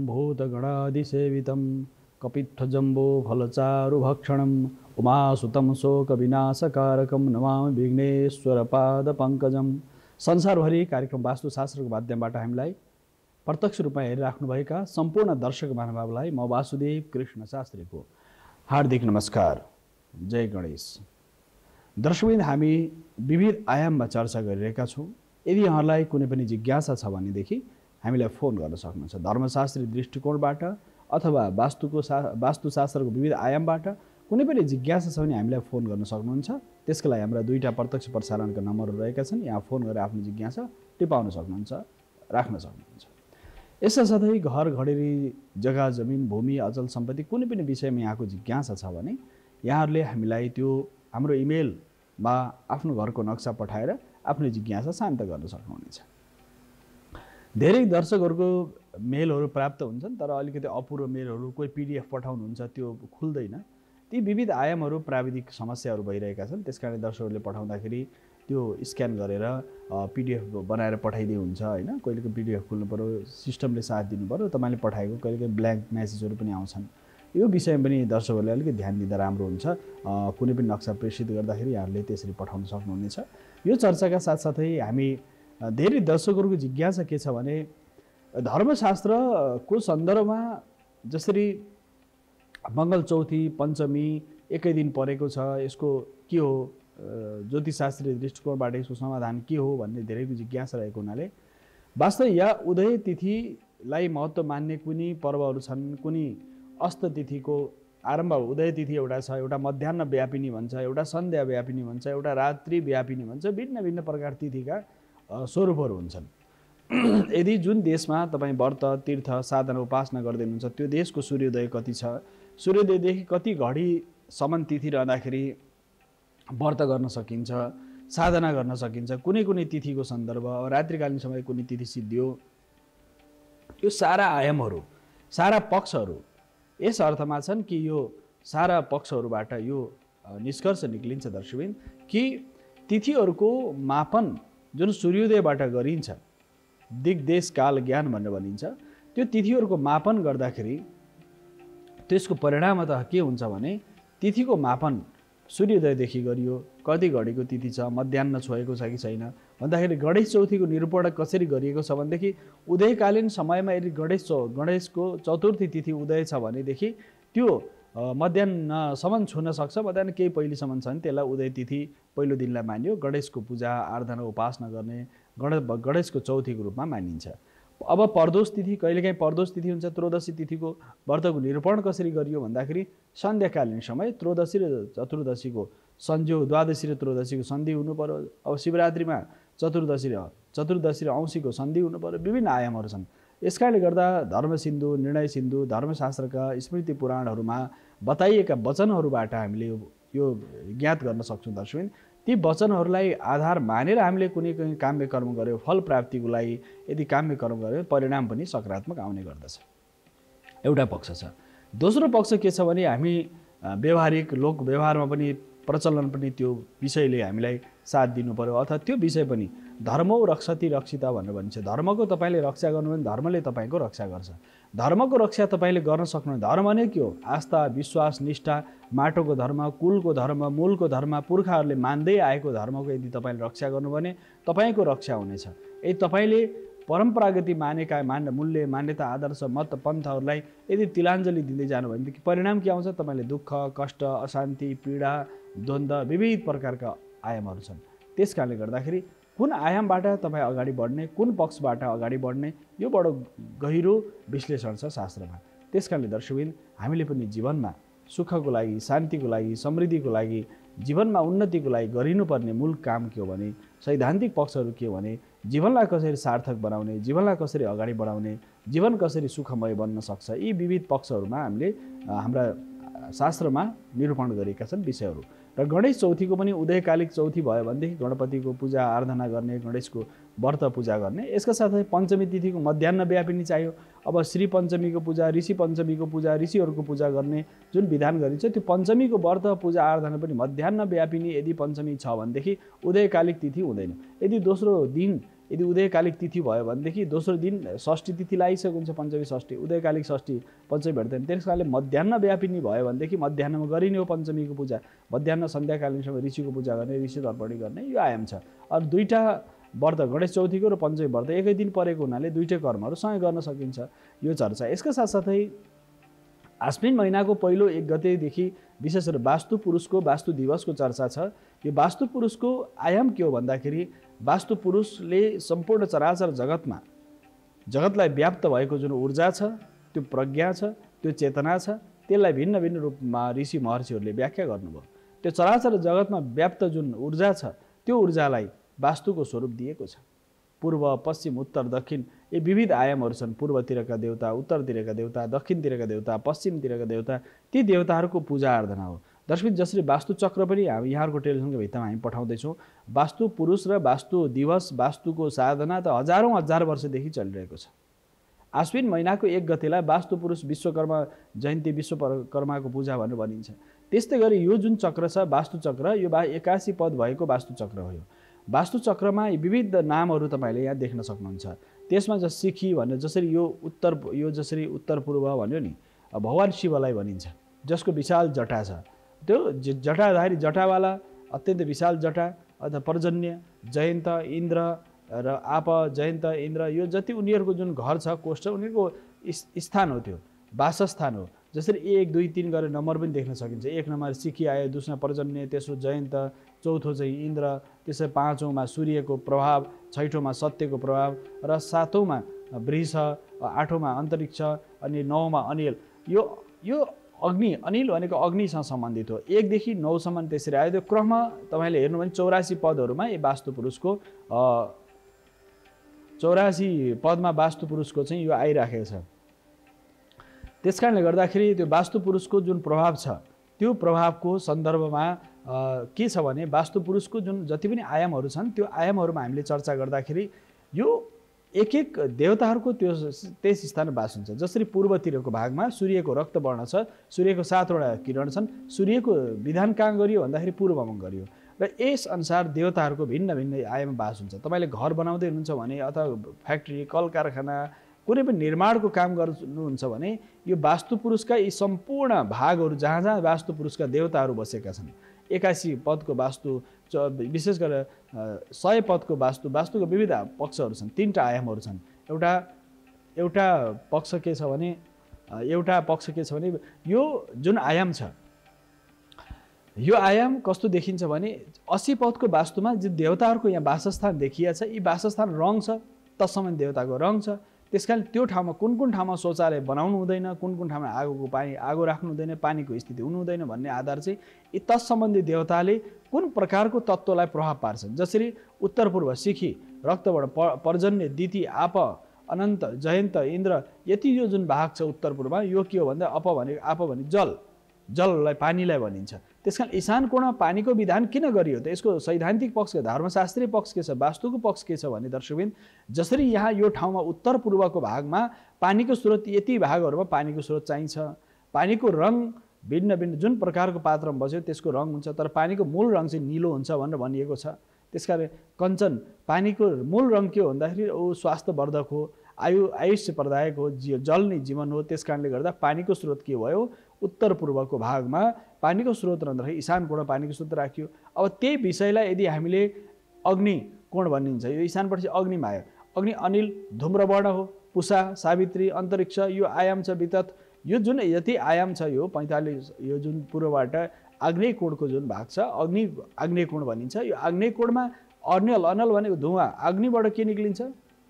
भूतगणादिसेवितं कपित्थजम्बो फलचारुभक्षणम् उमासुतं शोकविनाशकारकं नमामि विघ्नेश्वरपादपङ्कजं। संसारभरि कार्यक्रम वास्तुशास्त्रको माध्यमबाट हामीलाई प्रत्यक्ष रूपमा हेरिराख्नुभएका सम्पूर्ण दर्शक महानुभावलाई म वासुदेव कृष्ण शास्त्रीको हार्दिक नमस्कार। जय गणेश। दर्शकवृन्द, हामी विविध आयाममा चर्चा गरिरहेका छौँ। यदि यहाँलाई कुनै पनि जिज्ञासा छ भनेदेखि हामीलाई फोन गर्न सक्नुहुन्छ। धर्मशास्त्री दृष्टिकोणबाट अथवा वास्तुशास्त्रको विविध आयामबाट कुनै पनि जिज्ञासा छ भने हामीलाई फोन गर्न सक्नुहुन्छ। त्यसको लागि हाम्रा दुईटा प्रत्यक्ष प्रसारणका नम्बरहरू रहेका छन्। यहाँ फोन गरेर आफ्नो जिज्ञासा टिपाउन सक्नुहुन्छ, राख्न सक्नुहुन्छ। यसका साथै घर घडेरी, जग्गा जमिन, भूमि, अचल सम्पत्ति कुनै पनि विषयमा यहाँको जिज्ञासा छ भने यहाँहरूले हामीलाई त्यो हाम्रो इमेलमा आफ्नो घरको नक्सा पठाएर आफ्नो जिज्ञासा शान्त गर्न सक्नुहुनेछ। धेरै दर्शकहरूको मेलहरू प्राप्त हुन्छन्, तर अलिकति अपुरो मेलहरू, कोही PDF पठाउनुहुन्छ त्यो खुल्दैन। ती विविध आयामहरू प्राविधिक समस्याहरू भइरहेका छन्। त्यसकारण दर्शकहरूले पठाउँदाखेरि त्यो स्क्यान गरेर PDF बनाएर पठाइदिए हुन्छ हैन। कहिलेको PDF खोल्नु पर्यो, सिस्टमले साथ दिनु पर्यो। तपाईले पठाएको कहिलेकाहीँ ब्ल्याङ्क मेसेजहरू पनि आउँछन्। यो विषयमा पनि दर्शकहरूले अलिकति ध्यान दिँदा राम्रो हुन्छ। कुनै पनि नक्सा प्रेषित गर्दाखेरि यहाँहरूले त्यसरी पठाउन सक्नुहुनेछ। यो चर्चाका साथसाथै हामी धेरै दर्शकहरूको जिज्ञासा के छ भने धर्मशास्त्रको सन्दर्भमा जसरी मङ्गल चौथी, पञ्चमी एकै दिन परेको छ, यसको के हो, ज्योतिषशास्त्रीय दृष्टिकोणबाट यसको समाधान के हो भन्ने धेरैको जिज्ञासा रहेको हुनाले वास्तव या उदय तिथिलाई महत्त्व मान्ने कुनै पर्वहरू छन्। कुनै अस्त तिथिको आरम्भ उदय तिथि एउटा छ, एउटा मध्याह्न व्यापिनी भन्छ, एउटा सन्ध्या व्यापिनी भन्छ, एउटा रात्रि व्यापिनी भन्छ। भिन्न भिन्न प्रकार तिथिका स्वरूपहरू हुन्छन्। यदि जुन देशमा तपाईँ व्रत, तीर्थ, साधना, उपासना गर्दै हुनुहुन्छ त्यो देशको सूर्योदय कति छ, सूर्योदयदेखि कति घडीसम्म तिथि रहँदाखेरि व्रत गर्न सकिन्छ, साधना गर्न सकिन्छ, कुनै कुनै तिथिको सन्दर्भ, रात्रिकालीन समय कुनै तिथि सिद्धियो, यो सारा आयामहरू, सारा पक्षहरू यस अर्थमा छन् कि यो सारा पक्षहरूबाट यो निष्कर्ष निक्लिन्छ दर्शकवृन्द कि तिथिहरूको मापन जुन सूर्योदयबाट गरिन्छ, दिग्देश काल ज्ञान भनेर भनिन्छ, त्यो तिथिहरूको मापन गर्दाखेरि त्यसको परिणाम त के हुन्छ भने तिथिको मापन सूर्योदयदेखि गरियो, कति घडीको तिथि छ, मध्याह्न छोएको छ कि छैन भन्दाखेरि गणेश चौथीको निरूपण कसरी गरिएको छ भनेदेखि उदयकालीन समयमा यदि गणेशको चतुर्थी तिथि उदय छ भनेदेखि त्यो मध्याह्नसम्म छुन सक्छ। मध्याह्न केही पहिलेसम्म छ भने त्यसलाई उदय तिथि पहिलो दिनलाई मानियो। गणेशको पूजा आराधना उपासना गर्ने गणेशको चौथीको रूपमा मानिन्छ। अब प्रदोष तिथि, कहिलेकाहीँ प्रदोष तिथि हुन्छ। त्रयोदशी तिथिको व्रतको निरूपण कसरी गरियो भन्दाखेरि सन्ध्याकालीन समय त्रयोदशी र चतुर्दशीको संयोग, द्वादशी र त्रयोदशीको सन्धि हुनु पर्यो। अब शिवरात्रिमा चतुर्दशी र औँसीको सन्धि हुनु पर्यो। विभिन्न आयामहरू छन्। यसकारणले गर्दा धर्मसिन्धु, निर्णय सिन्धु, धर्मशास्त्रका स्मृति पुराणहरूमा बताइएका वचनहरूबाट हामीले यो ज्ञात गर्न सक्छौँ दर्शकवृन्द। ती वचनहरूलाई आधार मानेर हामीले कुनै काम्य कर्म गर्यो, फल प्राप्तिको लागि यदि काम्य कर्म गर्यो परिणाम पनि सकारात्मक आउने गर्दछ। एउटा पक्ष छ। दोस्रो पक्ष के छ भने हामी व्यवहारिक लोक व्यवहारमा पनि प्रचलन पनि त्यो विषयले हामीलाई साथ दिनु पर्यो। अथवा त्यो विषय पनि धर्मो रक्षति रक्षिता भनेर भनिन्छ। धर्मको तपाईँले रक्षा गर्नु भने धर्मले तपाईँको रक्षा गर्छ। धर्मको रक्षा तपाईँले गर्न सक्नु। धर्म नै के हो? आस्था, विश्वास, निष्ठा, माटोको धर्म, कुलको धर्म, मूलको धर्म, पुर्खाहरूले मान्दै आएको धर्मको यदि तपाईँले रक्षा गर्नु भने तपाईँको रक्षा हुनेछ। यदि तपाईँले परम्परागत मानेका मूल्य, मान्यता, आदर्श, मत, पन्थहरूलाई यदि तिलाञ्जली दिँदै जानु भनेदेखि परिणाम के आउँछ? तपाईँले दुःख, कष्ट, अशान्ति, पीडा, द्वन्द्व, विविध प्रकारका आयामहरू छन्। त्यस कारणले गर्दाखेरि कुन आयामबाट तपाईँ अगाडि बढ्ने, कुन पक्षबाट अगाडि बढ्ने, यो बडो गहिरो विश्लेषण छ शास्त्रमा। त्यस कारणले दर्शकवृन्द हामीले पनि जीवनमा सुखको लागि, शान्तिको लागि, समृद्धिको लागि, जीवनमा उन्नतिको लागि गरिनुपर्ने मूल काम के हो भने सैद्धान्तिक पक्षहरू के हो भने जीवनलाई कसरी सार्थक बनाउने, जीवनलाई कसरी अगाडि बढाउने, जीवन कसरी सुखमय बन्न सक्छ, यी विविध पक्षहरूमा हामीले हाम्रा शास्त्रमा निरूपण गरेका छन् विषयहरू। र गणेश चौथीको पनि उदयकालिक चौथी भयो भनेदेखि गणपतिको पूजा आराधना गर्ने, गणेशको व्रत पूजा गर्ने। यसका साथै पञ्चमी तिथिको मध्याह्न व्यापिनी चाहियो। अब श्री पञ्चमीको पूजा, ऋषि पञ्चमीको पूजा, ऋषिहरूको पूजा गर्ने जुन विधान गरिन्छ त्यो पञ्चमीको व्रत पूजा आराधना पनि मध्याह्न व्यापिनी यदि पञ्चमी छ भनेदेखि उदयकालिक तिथि हुँदैन। यदि दोस्रो दिन यदि उदयकालिक तिथि भयो भनेदेखि दोस्रो दिन षष्ठी तिथि लागिसकेको हुन्छ, पञ्चमी षष्ठी, उदयकालिक षष्ठी पञ्चमी भेट्दैन। त्यस कारणले मध्याह्न व्यापिनी भयो भनेदेखि मध्याह्नमा गरिने हो पञ्चमीको पूजा, मध्याह्न सन्ध्याकालीन समय ऋषिको पूजा गर्ने, ऋषि तर्पणी गर्ने, यो आयाम छ। अरू दुईवटा व्रत गणेश चौथीको र पञ्चमी व्रत एकै दिन परेको हुनाले दुईटै कर्महरू सँगै गर्न सकिन्छ, यो चर्चा। यसका साथसाथै आश्विन महिनाको पहिलो 1 गतेदेखि विशेष गरी वास्तु पुरुषको वास्तु दिवसको चर्चा छ। यो वास्तु पुरुषको आयाम के हो भन्दाखेरि वास्तु पुरुषले सम्पूर्ण चराचर जगतलाई व्याप्त भएको जुन ऊर्जा छ, त्यो प्रज्ञा छ, त्यो चेतना छ, त्यसलाई भिन्न भिन्न रूपमा ऋषि महर्षिहरूले व्याख्या गर्नुभयो। त्यो चराचर जगतमा व्याप्त जुन ऊर्जा छ त्यो ऊर्जालाई वास्तुको स्वरूप दिएको छ। पूर्व, पश्चिम, उत्तर, दक्षिण यी विविध आयामहरू छन्। पूर्वतिरका देवता, उत्तरतिरका देवता, दक्षिणतिरका देवता, पश्चिमतिरका देवता, ती देवताहरूको पूजा आराधना हो। दर्शक जसरी वास्तु चक्र पनि हामी यहाँहरूको टेलिभिजनको भित्तामा हामी पठाउँदैछौँ। वास्तु पुरुष र वास्तु दिवस, वास्तुको साधना त हजारौँ हजार वर्षदेखि चलिरहेको छ। आश्विन महिनाको 1 गतेलाई वास्तु पुरुष विश्वकर्मा जयन्ती, विश्वकर्माको पूजा भनेर भनिन्छ। त्यस्तै गरी यो जुन चक्र छ वास्तु चक्र, यो 81 पद भएको वास्तु चक्र हो। यो वास्तु चक्रमा विविध नामहरू तपाईँले यहाँ देख्न सक्नुहुन्छ। त्यसमा सिखी भनेर जसरी यो जसरी उत्तर पूर्व भन्यो नि, भगवान शिवलाई भनिन्छ, जसको विशाल जटा छ। त्यो जटाधारी जटावाला अत्यन्त विशाल जटा अथवा पर्जन्य, जयन्त, इन्द्र र आप, जयन्त, इन्द्र, यो जति उनीहरूको जुन घर छ, कोष्ठ, उनीहरूको स्थान हो, त्यो वासस्थान हो। जसरी 1, 2, 3 गरेर नम्बर पनि देख्न सकिन्छ। 1 नम्बर सिखी आयो, दोस्रो पर्जन्य, तेस्रो जयन्त, चौथो चाहिँ इन्द्र, त्यसै 5औँमा सूर्यको प्रभाव, 6औँमा सत्यको प्रभाव र 7औँमा वृष, 8औँमा अन्तरिक्ष अनि 9औँमा अनिल। यो अग्नि, अनिल भनेको अग्निसँग सम्बन्धित हो। 1 देखि 9 सम्म त्यसरी आयो। त्यो क्रम तपाईँले हेर्नु भने 84 पदहरूमा यो वास्तु पुरुषको 84 पदमा वास्तु पुरुषको चाहिँ यो आइराखेको छ। त्यस कारणले गर्दाखेरि त्यो वास्तु पुरुषको जुन प्रभाव छ त्यो प्रभावको सन्दर्भमा के छ भने वास्तु पुरुषको जुन जति पनि आयामहरू छन् त्यो आयामहरूमा हामीले चर्चा गर्दाखेरि यो एक देवताहरूको त्यस स्थानमा बास हुन्छ। जसरी पूर्वतिरको भागमा सूर्यको रक्तवर्ण छ, सूर्यको 7वटा किरण छन्, सूर्यको विधान कहाँ गरियो भन्दाखेरि पूर्वमा गरियो र यस अनुसार देवताहरूको भिन्न भिन्न आयाममा बास हुन्छ। तपाईँले घर बनाउँदै हुनुहुन्छ भने अथवा फ्याक्ट्री, कल कारखाना, कुनै पनि निर्माणको काम गर्नुहुन्छ भने यो वास्तु पुरुषका यी सम्पूर्ण भागहरू जहाँ जहाँ वास्तु पुरुषका देवताहरू बसेका छन्, 81 पदको वास्तु, विशेष गरेर 100 पदको वास्तुको विविध पक्षहरू छन्, 3टा आयामहरू छन्। एउटा पक्ष के छ भने यो जुन आयाम छ, यो आयाम कस्तो देखिन्छ भने 80 पदको वास्तुमा जुन देवताहरूको यहाँ वासस्थान देखिया छ, यी वासस्थान रङ छ, तत्सम देवताको रङ छ। त्यसकारण त्यो ठाउँमा कुन ठाउँमा शौचालय बनाउनु हुँदैन, कुन ठाउँमा आगो राख्नु हुँदैन, पानीको स्थिति हुनु हुँदैन भन्ने आधार चाहिँ यी तत्सम्बन्धी देवताले कुन प्रकारको तत्त्वलाई प्रभाव पार्छन्। जसरी उत्तर पूर्व सिखी, रक्तवर्ण, पर्जन्य, दिति, आप, अनन्त, जयन्त, इन्द्र, यति यो जुन भाग छ उत्तर पूर्वमा, यो के हो भन्दा आप भने जललाई, पानीलाई भनिन्छ। त्यसकारण ईशान कोणमा पानीको विधान किन गरियो त? यसको सैद्धान्तिक पक्ष, धर्मशास्त्रीय पक्ष के छ, वास्तुको पक्ष के छ भने दर्शकबिन, जसरी यहाँ यो ठाउँमा उत्तर पूर्वको भागमा पानीको स्रोत, यति भागहरूमा पानीको स्रोत चाहिन्छ। पानीको रङ भिन्न भिन्न जुन प्रकारको पात्रमा बस्यो त्यसको रङ हुन्छ, तर पानीको मूल रङ चाहिँ निलो हुन्छ भनेर भनिएको छ। त्यसकारण कञ्चन, पानीको मूल रङ के हो भन्दाखेरि स्वास्थ्यवर्धक हो, आयुष्य प्रदायक हो, जल नै जीवन हो। त्यस कारणले गर्दा पानीको स्रोत के भयो, उत्तर पूर्वको भागमा पानीको स्रोत रहँदाखेरि ईशान कोण पानीको स्रोत राखियो। अब त्यही विषयलाई यदि हामीले अग्नि कोण भनिन्छ, यो ईशानपछि अग्निमा आयो। अग्नि अनिल, धूम्रवर्ण हो, पुषा, सावित्री, अन्तरिक्ष, यो आयाम छ वितत। यो जुन यति आयाम छ, यो 45, यो जुन पूर्वबाट आग्नेय कोणको जुन भाग छ, आग्नेय कोण भनिन्छ। यो आग्नेय कोणमा अनल भनेको धुवा, अग्निबाट के निक्लिन्छ,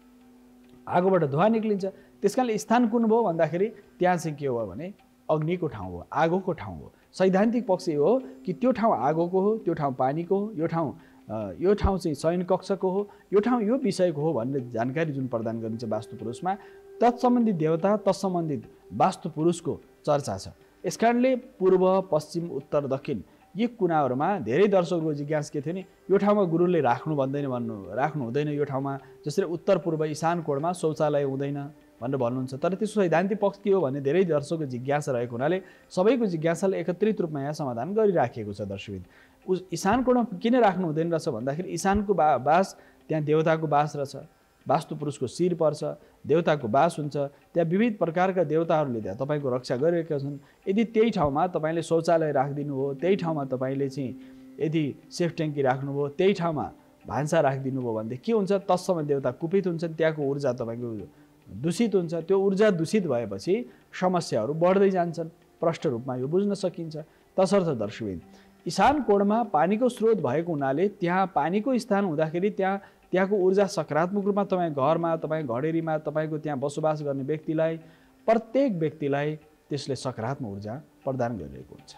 आगोबाट धुवा निक्लिन्छ। त्यसकारणले स्थान कुन भयो भन्दाखेरि त्यहाँ चाहिँ के हो भने अग्निको ठाउँ हो, आगोको ठाउँ हो। सैद्धान्तिक पक्ष यो हो कि त्यो ठाउँ आगोको हो, त्यो ठाउँ पानीको हो, यो ठाउँ चाहिँ शयन कक्षको हो, यो ठाउँ यो विषयको हो भन्ने जानकारी जुन प्रदान गरिन्छ वास्तु पुरुषमा, तत्सम्बन्धित देवता, तत्सम्बन्धित वास्तु पुरुषको चर्चा छ। यसकारणले पूर्व, पश्चिम, उत्तर, दक्षिण यी कुनाहरूमा धेरै दर्शकहरूको जिज्ञासा के थियो नि, यो ठाउँमा गुरुले राख्नु हुँदैन, यो ठाउँमा जसरी उत्तर पूर्व ईशान कोणमा शौचालय हुँदैन भनेर भन्नुहुन्छ। तर त्यसको सैद्धान्तिक पक्ष के हो भने धेरै दर्शकको जिज्ञासा रहेको हुनाले सबैको जिज्ञासालाई एकत्रित रूपमा यहाँ समाधान गरिराखेको छ। दर्शकबिन ईशान कोणमा किन राख्नु हुँदैन रहेछ भन्दाखेरि ईशानको बास त्यहाँ देवताको बास रहेछ, वास्तु पुरुषको शिर पर्छ, देवताको बास हुन्छ, त्यहाँ विविध प्रकारका देवताहरूले त्यहाँ तपाईँको रक्षा गरिरहेका छन्। यदि त्यही ठाउँमा तपाईँले शौचालय राखिदिनु हो, त्यही ठाउँमा तपाईँले चाहिँ यदि सेफ ट्याङ्की राख्नुभयो, त्यही ठाउँमा भान्सा राखिदिनु भयो भनेदेखि के हुन्छ, तत्सम्म देवता कुपित हुन्छन्, त्यहाँको ऊर्जा तपाईँको दूषित हुन्छ। त्यो ऊर्जा दूषित भएपछि समस्याहरू बढ्दै जान्छन्। प्रष्ट रूपमा यो बुझ्न सकिन्छ। तसर्थ दर्शकबिन, ईशान कोणमा पानीको स्रोत भएको हुनाले त्यहाँ पानीको स्थान हुँदाखेरि त्यहाँको ऊर्जा सकारात्मक रूपमा तपाईँ घरमा, तपाईँ घडेरीमा, तपाईँको त्यहाँ बसोबास गर्ने व्यक्तिलाई, प्रत्येक व्यक्तिलाई त्यसले सकारात्मक ऊर्जा प्रदान गरिरहेको हुन्छ।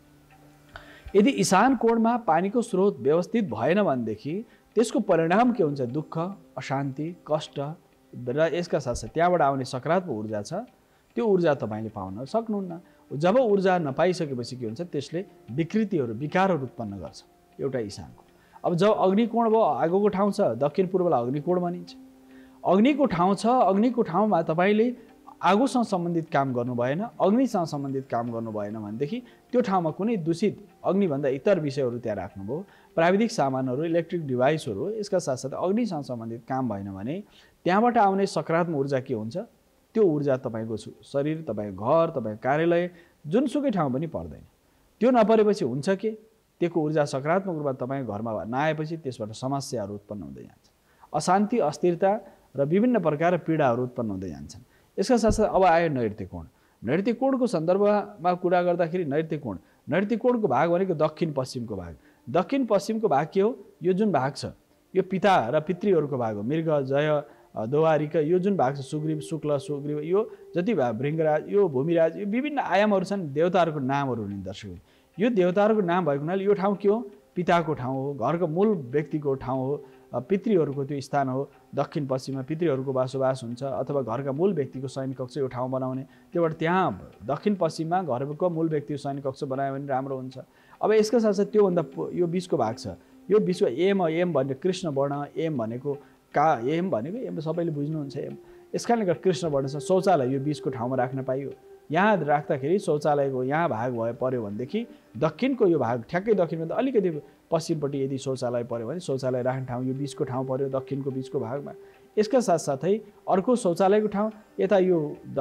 यदि ईशान कोणमा पानीको स्रोत व्यवस्थित भएन भनेदेखि त्यसको परिणाम के हुन्छ, दुःख, अशान्ति, कष्ट र यसका साथसाथै त्यहाँबाट आउने सकारात्मक ऊर्जा छ, त्यो ऊर्जा तपाईँले पाउन सक्नुहुन्न। जब ऊर्जा नपाइसकेपछि के हुन्छ, त्यसले विकृतिहरू, विकारहरू उत्पन्न गर्छ एउटा ईशानको। अब जब अग्निकोण भयो, आगोको ठाउँ छ, दक्षिण पूर्वलाई अग्निकोण भनिन्छ। अग्निको ठाउँ छ, अग्निको ठाउँमा तपाईँले आगोसँग सम्बन्धित काम गर्नु भएन, अग्निसँग सम्बन्धित काम गर्नु भएन भनेदेखि त्यो ठाउँमा कुनै दूषित अग्निभन्दा इतर विषयहरू त्यहाँ राख्नुभयो, प्राविधिक सामानहरू, इलेक्ट्रिक डिभाइसहरू, यसका साथसाथै अग्निसँग सम्बन्धित काम भएन भने त्यहाँबाट आउने सकारात्मक ऊर्जा के हुन्छ, त्यो ऊर्जा तपाईँको शरीर, तपाईँको घर, तपाईँको कार्यालय, जुनसुकै ठाउँ पनि पर्दैन। त्यो नपरेपछि हुन्छ के, त्यसको ऊर्जा सकारात्मक रूपमा तपाईँको घरमा नआएपछि त्यसबाट समस्याहरू उत्पन्न हुँदै जान्छ, अशान्ति, अस्थिरता र विभिन्न प्रकारका पीडाहरू उत्पन्न हुँदै जान्छन्। यसका साथसाथै अब आयो नैऋत्य कोण। नैऋत्य कोणको सन्दर्भमा कुरा गर्दाखेरि नैऋत्य कोणको भाग भनेको दक्षिण पश्चिमको भाग। दक्षिण पश्चिमको भाग के हो, यो जुन भाग छ यो पिता र पितृहरूको भाग हो। मृग, जय, द्वारिका, यो जुन भाग छ, सुग्रीव, शुक्ल, सुग्रीव, यो जति भाग, भृङ्गराज, यो भूमिराज, यो विभिन्न आयामहरू छन्, देवताहरूको नामहरू हुने। दर्शक, यो देवताहरूको नाम भएको हुनाले यो ठाउँ के हो, पिताको ठाउँ हो, घरको मूल व्यक्तिको ठाउँ हो, पितृहरूको त्यो स्थान हो। दक्षिण पश्चिममा पितृहरूको बसोबास हुन्छ अथवा घरका मूल व्यक्तिको शयन कक्ष यो ठाउँ बनाउने, त्योबाट त्यहाँ दक्षिण पश्चिममा घरको मूल व्यक्तिको शयन कक्ष बनायो भने राम्रो हुन्छ। अब यसका साथसाथै त्योभन्दा यो बिचको भाग छ, यो बिचको एम भन्ने कृष्ण वर्ण, एम भनेको एम सबैले बुझ्नुहुन्छ। एम यस कारणले गर्दा कृष्ण वर्ण छ। शौचालय यो बिचको ठाउँमा राख्न पाइयो। यहाँ राख्दाखेरि शौचालयको यहाँ भाग पर्यो भनेदेखि दक्षिणको यो भाग, ठ्याक्कै दक्षिणभन्दा अलिकति पश्चिमपट्टि यदि शौचालय पर्यो भने शौचालय राख्ने ठाउँ यो बिचको ठाउँ पर्यो, दक्षिणको बिचको भागमा। यसका साथसाथै अर्को शौचालयको ठाउँ यता यो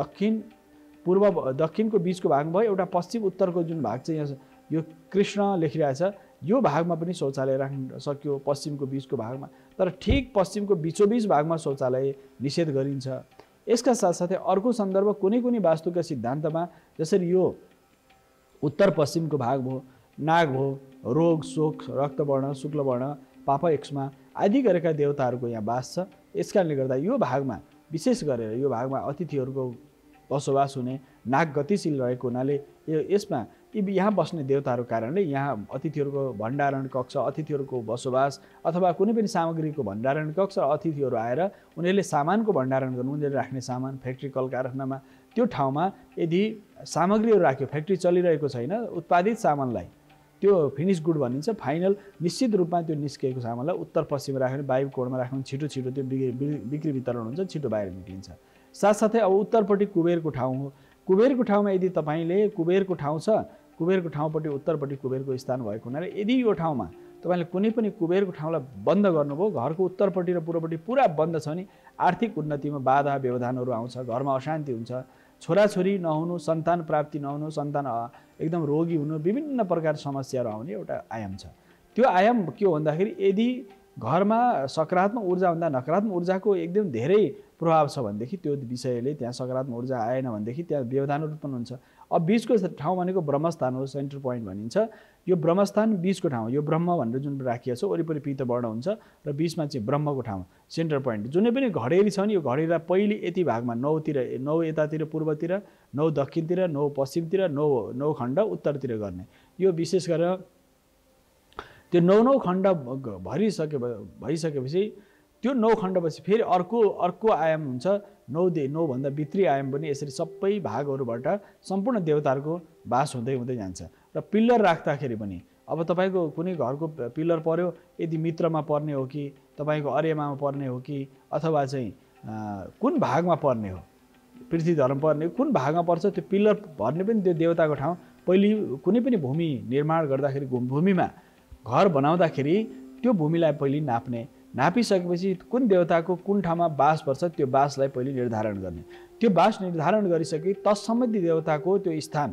दक्षिणको बिचको भागमा भयो। एउटा पश्चिम उत्तरको जुन भाग चाहिँ यहाँ यो कृष्ण लेखिरहेछ, यो भागमा पनि शौचालय राख्न सक्यो, पश्चिमको बिचको भागमा। तर ठिक पश्चिमको बिचोबिच भागमा शौचालय निषेध गरिन्छ। यसका साथसाथै अर्को सन्दर्भ कुनै वास्तुका सिद्धान्तमा, जसरी यो उत्तर पश्चिमको भाग भयो, नाग भयो, रोग, शोक, रक्तवर्ण, शुक्लवर्ण, पाप एक्समा आदि गरेका देवताहरूको यहाँ बास छ। यसकारणले गर्दा यो भागमा विशेष गरेर यो भागमा अतिथिहरूको बसोबास हुने, नाग गतिशील रहेको हुनाले यसमा यहाँ बस्ने देवताहरूको कारणले यहाँ अतिथिहरूको भण्डारण कक्ष, अतिथिहरूको बसोबास अथवा कुनै पनि सामग्रीको भण्डारण कक्ष, अतिथिहरू आएर उनीहरूले सामानको भण्डारण गर्नु, उनीहरूले राख्ने सामान फ्याक्ट्री कल कारखानामा त्यो ठाउँमा यदि सामग्रीहरू राख्यो, फ्याक्ट्री चलिरहेको छैन, उत्पादित सामानलाई त्यो फिनिस गुड भनिन्छ, फाइनल निश्चित रूपमा त्यो निस्किएको सामानलाई उत्तर पश्चिम राख्ने, वायु कोणमा राख्नु, छिटो त्यो बिक्री वितरण हुन्छ, छिटो बाहिर निक्लिन्छ। साथसाथै अब उत्तरपट्टि कुबेरको ठाउँ हो। कुबेरको ठाउँमा यदि तपाईँले कुबेरको ठाउँ छ, कुबेरको ठाउँपट्टि उत्तरपट्टि कुबेरको स्थान भएको हुनाले यदि यो ठाउँमा तपाईँले कुनै पनि कुबेरको ठाउँलाई बन्द गर्नुभयो, घरको उत्तरपट्टि र पूर्वपट्टि पुरा बन्द छ भने आर्थिक उन्नतिमा बाधा व्यवधानहरू आउँछ, घरमा अशान्ति हुन्छ, छोराछोरी नहुनु, सन्तान प्राप्ति नहुनु, सन्तान एकदम रोगी हुनु, विभिन्न प्रकार समस्याहरू आउने एउटा आयाम छ। त्यो आयाम के हो भन्दाखेरि यदि घरमा सकारात्मक ऊर्जाभन्दा नकारात्मक ऊर्जाको एकदम धेरै प्रभाव छ भनेदेखि त्यो विषयले त्यहाँ सकारात्मक ऊर्जा आएन भनेदेखि त्यहाँ व्यवधानहरू उत्पन्न हुन्छ। अब बीचको ठाउँ भनेको ब्रह्मस्थान हो, सेन्टर पोइन्ट भनिन्छ। यो ब्रह्मस्थान बीचको ठाउँ, यो ब्रह्म भनेर जुन राखिएको छ, वरिपरि पीतवर्ण हुन्छ र बीचमा चाहिँ ब्रह्मको ठाउँ, सेन्टर पोइन्ट। जुनै पनि घडेरी छ भने यो घडेरीलाई पहिले यति भागमा 9 यतातिर पूर्वतिर, 9 दक्षिणतिर, 9 पश्चिमतिर, 9 खण्ड उत्तरतिर गर्ने। यो विशेष गरेर त्यो 9 खण्ड भइसकेपछि त्यो 9 खण्डपछि फेरि अर्को आयाम हुन्छ, 9 भन्दा भित्री आयाम पनि यसरी सबै भागहरूबाट सम्पूर्ण देवताहरूको बास हुँदै जान्छ। र पिल्लर राख्दाखेरि पनि अब तपाईँको कुनै घरको पिल्लर पर्यो, यदि मित्रमा पर्ने हो कि तपाईँको अर्यमामा पर्ने हो कि अथवा चाहिँ कुन भागमा पर्ने हो, पृथ्वी धर्म पर्ने कुन भागमा पर्छ, त्यो पिल्लर भर्ने पनि त्यो देवताको ठाउँ। पहिले कुनै पनि भूमि निर्माण गर्दाखेरि, भूमिमा घर बनाउँदाखेरि त्यो भूमिलाई पहिले नाप्ने, नापिसकेपछि कुन देवताको कुन ठाउँमा बास पर्छ त्यो बासलाई पहिले निर्धारण गर्ने। त्यो बास निर्धारण गरिसके तत्सम्बन्धी देवताको त्यो स्थान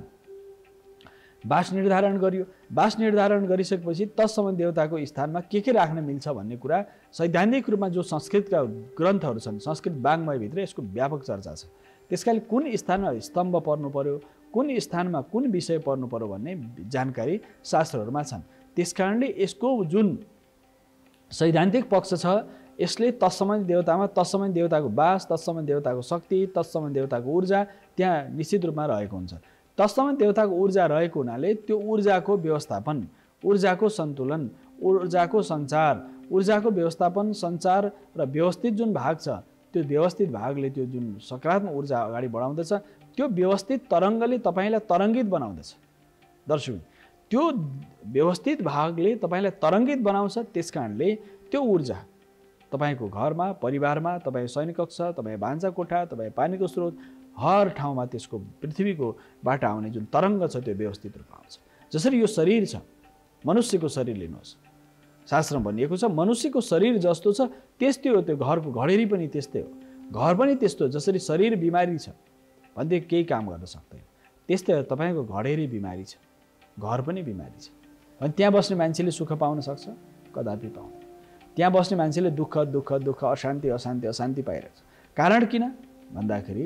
बास निर्धारण गरियो। बास निर्धारण गरिसकेपछि तत्सम्बन्धी देवताको स्थानमा के राख्न मिल्छ भन्ने कुरा सैद्धान्तिक रूपमा जो संस्कृतका ग्रन्थहरू छन्, संस्कृत वाङ्मयभित्र यसको व्यापक चर्चा छ। त्यसकारण कुन स्थानमा स्तम्भ पर्नु पर्यो, कुन स्थानमा कुन विषय पर्नु पर्यो भन्ने जानकारी शास्त्रहरूमा छन्। त्यसकारणले यसको जुन सैद्धान्तिक पक्ष छ, यसले तत्सम्बन्धी देवतामा तत्सम्बन्धी देवताको बास, तत्सम्बन्धी देवताको शक्ति, तत्सम्बन्धी देवताको ऊर्जा त्यहाँ निश्चित रूपमा रहेको हुन्छ। तत्सम्बन्धी देवताको ऊर्जा रहेको हुनाले त्यो ऊर्जाको व्यवस्थापन, ऊर्जाको सन्तुलन, ऊर्जाको सञ्चार, ऊर्जाको व्यवस्थापन, सञ्चार र व्यवस्थित जुन भाग छ, त्यो व्यवस्थित भागले त्यो जुन सकारात्मक ऊर्जा अगाडि बढाउँदछ, त्यो व्यवस्थित तरङ्गले तपाईँलाई तरङ्गित बनाउँदछ। दर्शक, त्यो व्यवस्थित भागले तपाईँलाई तरङ्गित बनाउँछ। त्यसकारणले त्यो ऊर्जा तपाईँको घरमा, परिवारमा, तपाईँ सैनिक कक्ष, तपाईँ भान्सा कोठा, तपाईँ पानीको स्रोत, हर ठाउँमा त्यसको पृथ्वीकोबाट आउने जुन तरङ्ग छ त्यो व्यवस्थित रूपमा आउँछ। जसरी यो शरीर छ, मनुष्यको शरीर लिनुहोस्, शास्त्रमा भनिएको छ मनुष्यको शरीर जस्तो छ त्यस्तै हो त्यो घरको घडेरी पनि त्यस्तै हो। घर पनि त्यस्तो, जसरी शरीर बिमारी छ भन्दै केही काम गर्न सक्दैन, त्यस्तै हो तपाईँको घडेरी बिमारी छ, घर पनि बिमारी छ। अनि त्यहाँ बस्ने मान्छेले सुख पाउन सक्छ? कदापि पाउँदैन। त्यहाँ बस्ने मान्छेले दुःख दुःख दुःख, अशान्ति अशान्ति अशान्ति पाइरहेको छ। कारण किन भन्दाखेरि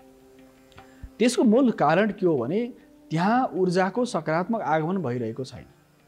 त्यसको मूल कारण के हो भने त्यहाँ ऊर्जाको सकारात्मक आगमन भइरहेको छैन।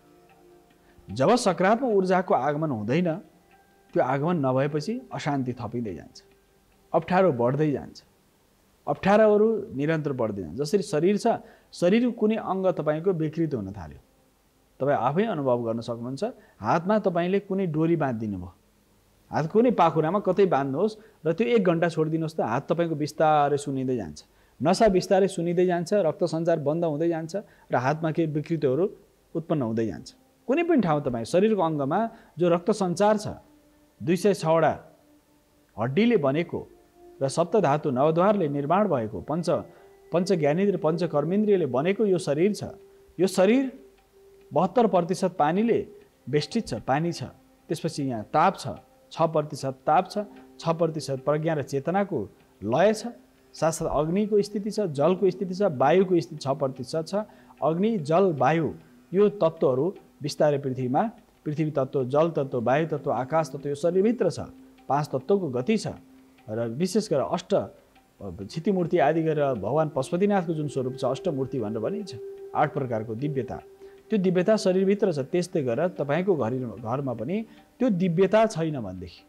जब सकारात्मक ऊर्जाको आगमन हुँदैन, त्यो आगमन नभएपछि अशान्ति थपिँदै जान्छ, अप्ठ्यारो बढ्दै जान्छ, अप्ठ्यारोहरू निरन्तर बढ्दै जान्छ। जसरी शरीर छ, शरीरको कुनै अङ्ग तपाईँको विकृत हुन थाल्यो, तपाईँ आफै अनुभव गर्न सक्नुहुन्छ। हातमा तपाईँले कुनै डोरी बाँधिदिनु भयो, हात कुनै पाखुरामा कतै बाँध्नुहोस् र त्यो 1 घन्टा छोडिदिनुहोस् त हात तपाईँको बिस्तारै सुनिँदै जान्छ, नसा बिस्तारै सुनिँदै जान्छ, रक्त सञ्चार बन्द हुँदै जान्छ र हातमा केही विकृतिहरू उत्पन्न हुँदै जान्छ। कुनै पनि ठाउँ तपाईँ शरीरको अङ्गमा जो रक्त सञ्चार छ, 206वटा हड्डीले बनेको र सप्तधातु नवद्वारले निर्माण भएको पञ्च ज्ञानेन्द्रिय पञ्च कर्मेन्द्रियले बनेको यो शरीर छ। यो शरीर 72% पानीले बेष्टित छ, पानी छ। त्यसपछि यहाँ ताप छ, 6% ताप छ, 6% प्रज्ञा र चेतनाको लय छ। साथसाथ अग्निको स्थिति छ, जलको स्थिति छ, वायुको स्थिति 6% छ। अग्नि, जल, वायु यो तत्त्वहरू बिस्तारै पृथ्वी तत्त्व, जल तत्त्व, वायु तत्त्व, आकाश तत्त्व यो शरीरभित्र छ। 5 तत्त्वको गति छ र विशेष गरेर अष्ट क्षितिमूर्ति आदि गरेर भगवान् पशुपतिनाथको जुन स्वरूप छ अष्टमूर्ति भनेर भनिन्छ। 8 प्रकारको दिव्यता, त्यो दिव्यता शरीरभित्र छ। त्यस्तै गरेर तपाईँको घरमा पनि त्यो दिव्यता छैन भनेदेखि,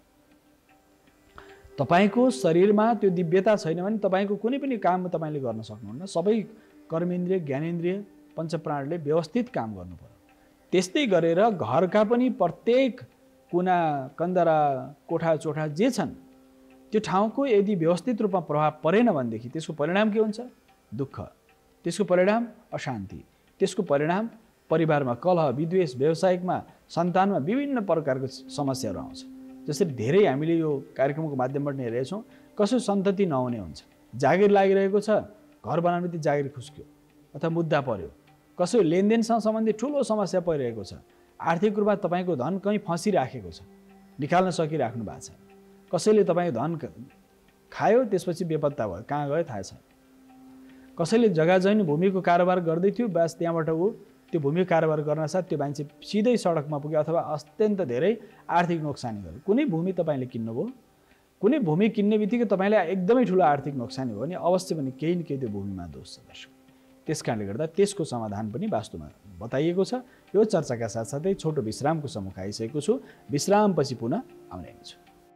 तपाईँको शरीरमा त्यो दिव्यता छैन भने तपाईँको कुनै पनि काम तपाईँले गर्न सक्नुहुन्न। सबै कर्मेन्द्रिय, ज्ञानेन्द्रिय, पञ्चप्राणले व्यवस्थित काम गर्नु पर्यो। त्यस्तै गरेर घरका पनि प्रत्येक कुना, कन्दरा, कोठा चोठा जे छन् त्यो ठाउँको यदि व्यवस्थित रूपमा प्रभाव परेन भनेदेखि त्यसको परिणाम के हुन्छ? दुःख, त्यसको परिणाम अशान्ति, त्यसको परिणाम परिवारमा कलह, विद्वेष, व्यावसायिकमा, सन्तानमा विभिन्न प्रकारको समस्याहरू आउँछ। जसरी धेरै हामीले यो कार्यक्रमको माध्यमबाट हेरेछौँ, कसै सन्तति नहुने हुन्छ, जागिर लागिरहेको छ, घर बनाउने बित्तिकै जागिर खुस्क्यो अथवा मुद्दा पर्यो, कसै लेनदेनसँग सम्बन्धित ठुलो समस्या परिरहेको छ, आर्थिक रूपमा तपाईँको धन कहीँ फँसिराखेको छ, निकाल्न सकिराख्नु भएको छ, कसैले तपाईँको धन खायो त्यसपछि बेपत्ता भयो, कहाँ गयो थाहा छैन, कसैले जग्गा जमिन भूमिको कारोबार गर्दै थियो, बस त्यहाँबाट ऊ त्यो भूमि कारोबार गर्न साथ त्यो मान्छे सिधै सडकमा पुग्यो अथवा अत्यन्त धेरै आर्थिक नोक्सानी गर्यो। कुनै भूमि तपाईँले किन्नुभयो, कुनै भूमि किन्ने बित्तिकै तपाईँलाई एकदमै ठुलो आर्थिक नोक्सानी भयो भने अवश्य पनि केही न केही त्यो भूमिमा दोष छ दर्शक। त्यस कारणले गर्दा त्यसको समाधान पनि वास्तुमा बताइएको छ। यो चर्चाका साथसाथै छोटो विश्रामको समय आइसकेको छु। विश्रामपछि पुनः आउने छु।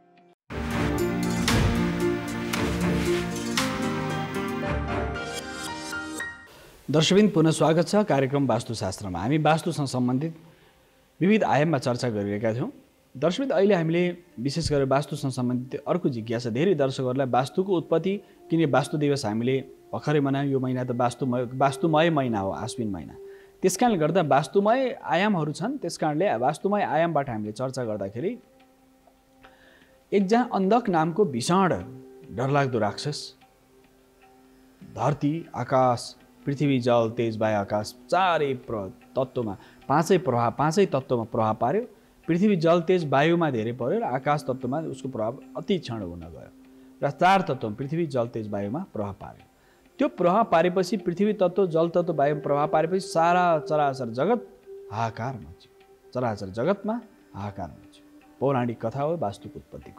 दर्शकबिन पुनः स्वागत छ कार्यक्रम वास्तुशास्त्रमा। हामी वास्तुसँग सम्बन्धित विविध आयाममा चर्चा गरिरहेका थियौँ। दर्शकबिन अहिले हामीले विशेष गरेर वास्तुसँग सम्बन्धित अर्को जिज्ञासा धेरै दर्शकहरूलाई वास्तुको उत्पत्ति, किनकि वास्तु दिवस हामीले भर्खरै मनायौँ। यो महिना त वास्तुमय महिना हो, आश्विन महिना। त्यस कारणले गर्दा वास्तुमय आयामहरू छन्। त्यस कारणले वास्तुमय आयामबाट हामीले चर्चा गर्दाखेरि एकजना अन्धक नामको भीषण डरलाग्दो राक्षस धरती, आकाश, पृथ्वी, जल, तेज, वायु, आकाश चारै तत्त्वमा पाँचै तत्त्वमा प्रभाव पार्यो। पृथ्वी जल तेज वायुमा धेरै पर्यो र आकाश तत्त्वमा उसको प्रभाव अति क्षण हुन गयो र 4 तत्त्वमा पृथ्वी जल तेज वायुमा प्रभाव पार्यो। त्यो प्रभाव पारेपछि पृथ्वी तत्त्व जल तत्त्व वायुमा प्रभाव पारेपछि सारा चराचर जगत हाहाकार मच्यो। चराचर जगतमा हाहाकार मच्यो। पौराणिक कथा हो वास्तुको उत्पत्तिको।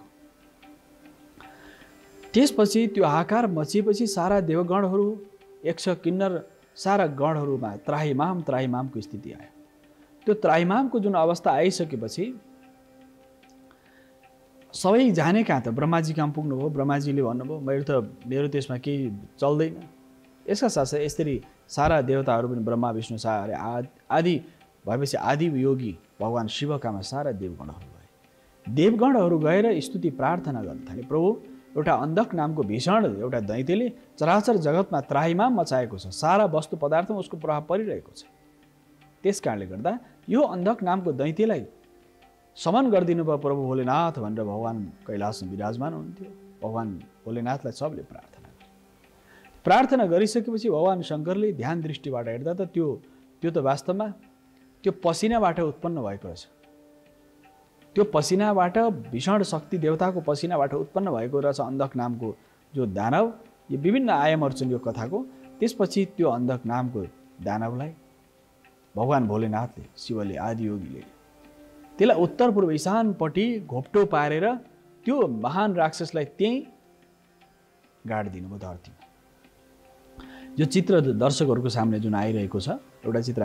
त्यसपछि त्यो हाहाकार मचिएपछि सारा देवगणहरू यक्ष किन्नर सारा गणहरूमा त्राहिमामको स्थिति आयो। त्यो त्राहिमामको जुन अवस्था आइसकेपछि सबै जाने कहाँ त ब्रह्माजी कहाँ पुग्नुभयो। ब्रह्माजीले भन्नुभयो मेरो त्यसमा केही चल्दैन। यसका साथसाथै यसरी सारा देवताहरू पनि ब्रह्मा विष्णु आदि भएपछि आदि योगी भगवान् शिवकामा सारा देवगणहरू गए। देवगणहरू गएर स्तुति प्रार्थना गर्न थाले। प्रभु एउटा अन्धक नामको भीषण एउटा दैत्यले चराचर जगतमा त्राहिमाम मचाएको छ। सारा वस्तु पदार्थमा उसको प्रभाव परिरहेको छ। त्यस कारणले गर्दा यो अन्धक नामको दैत्यलाई समन गरिदिनु भयो प्रभु भोलेनाथ भनेर भगवान् कैलाशमा विराजमान हुनुहुन्थ्यो। भगवान् भोलेनाथलाई सबले प्रार्थना गरिसकेपछि भगवान् शङ्करले ध्यान दृष्टिबाट हेर्दा त त्यो त वास्तवमा त्यो पसिनाबाट उत्पन्न भएको रहेछ। त्यो पसिनाबाट भीषण शक्ति देवताको पसिनाबाट उत्पन्न भएको रहेछ अन्धक नामको जो दानव। यो विभिन्न आयामहरू छन् यो कथाको। त्यसपछि त्यो अन्धक नामको दानवलाई भगवान् भोलेनाथले शिवले आदियोगीले त्यसलाई उत्तर पूर्व ईशानपट्टि घोप्टो पारेर त्यो महान राक्षसलाई त्यहीँ गाडिदिनु भयो धरतीमा। यो चित्र दर्शकहरूको सामने जुन आइरहेको छ एउटा चित्र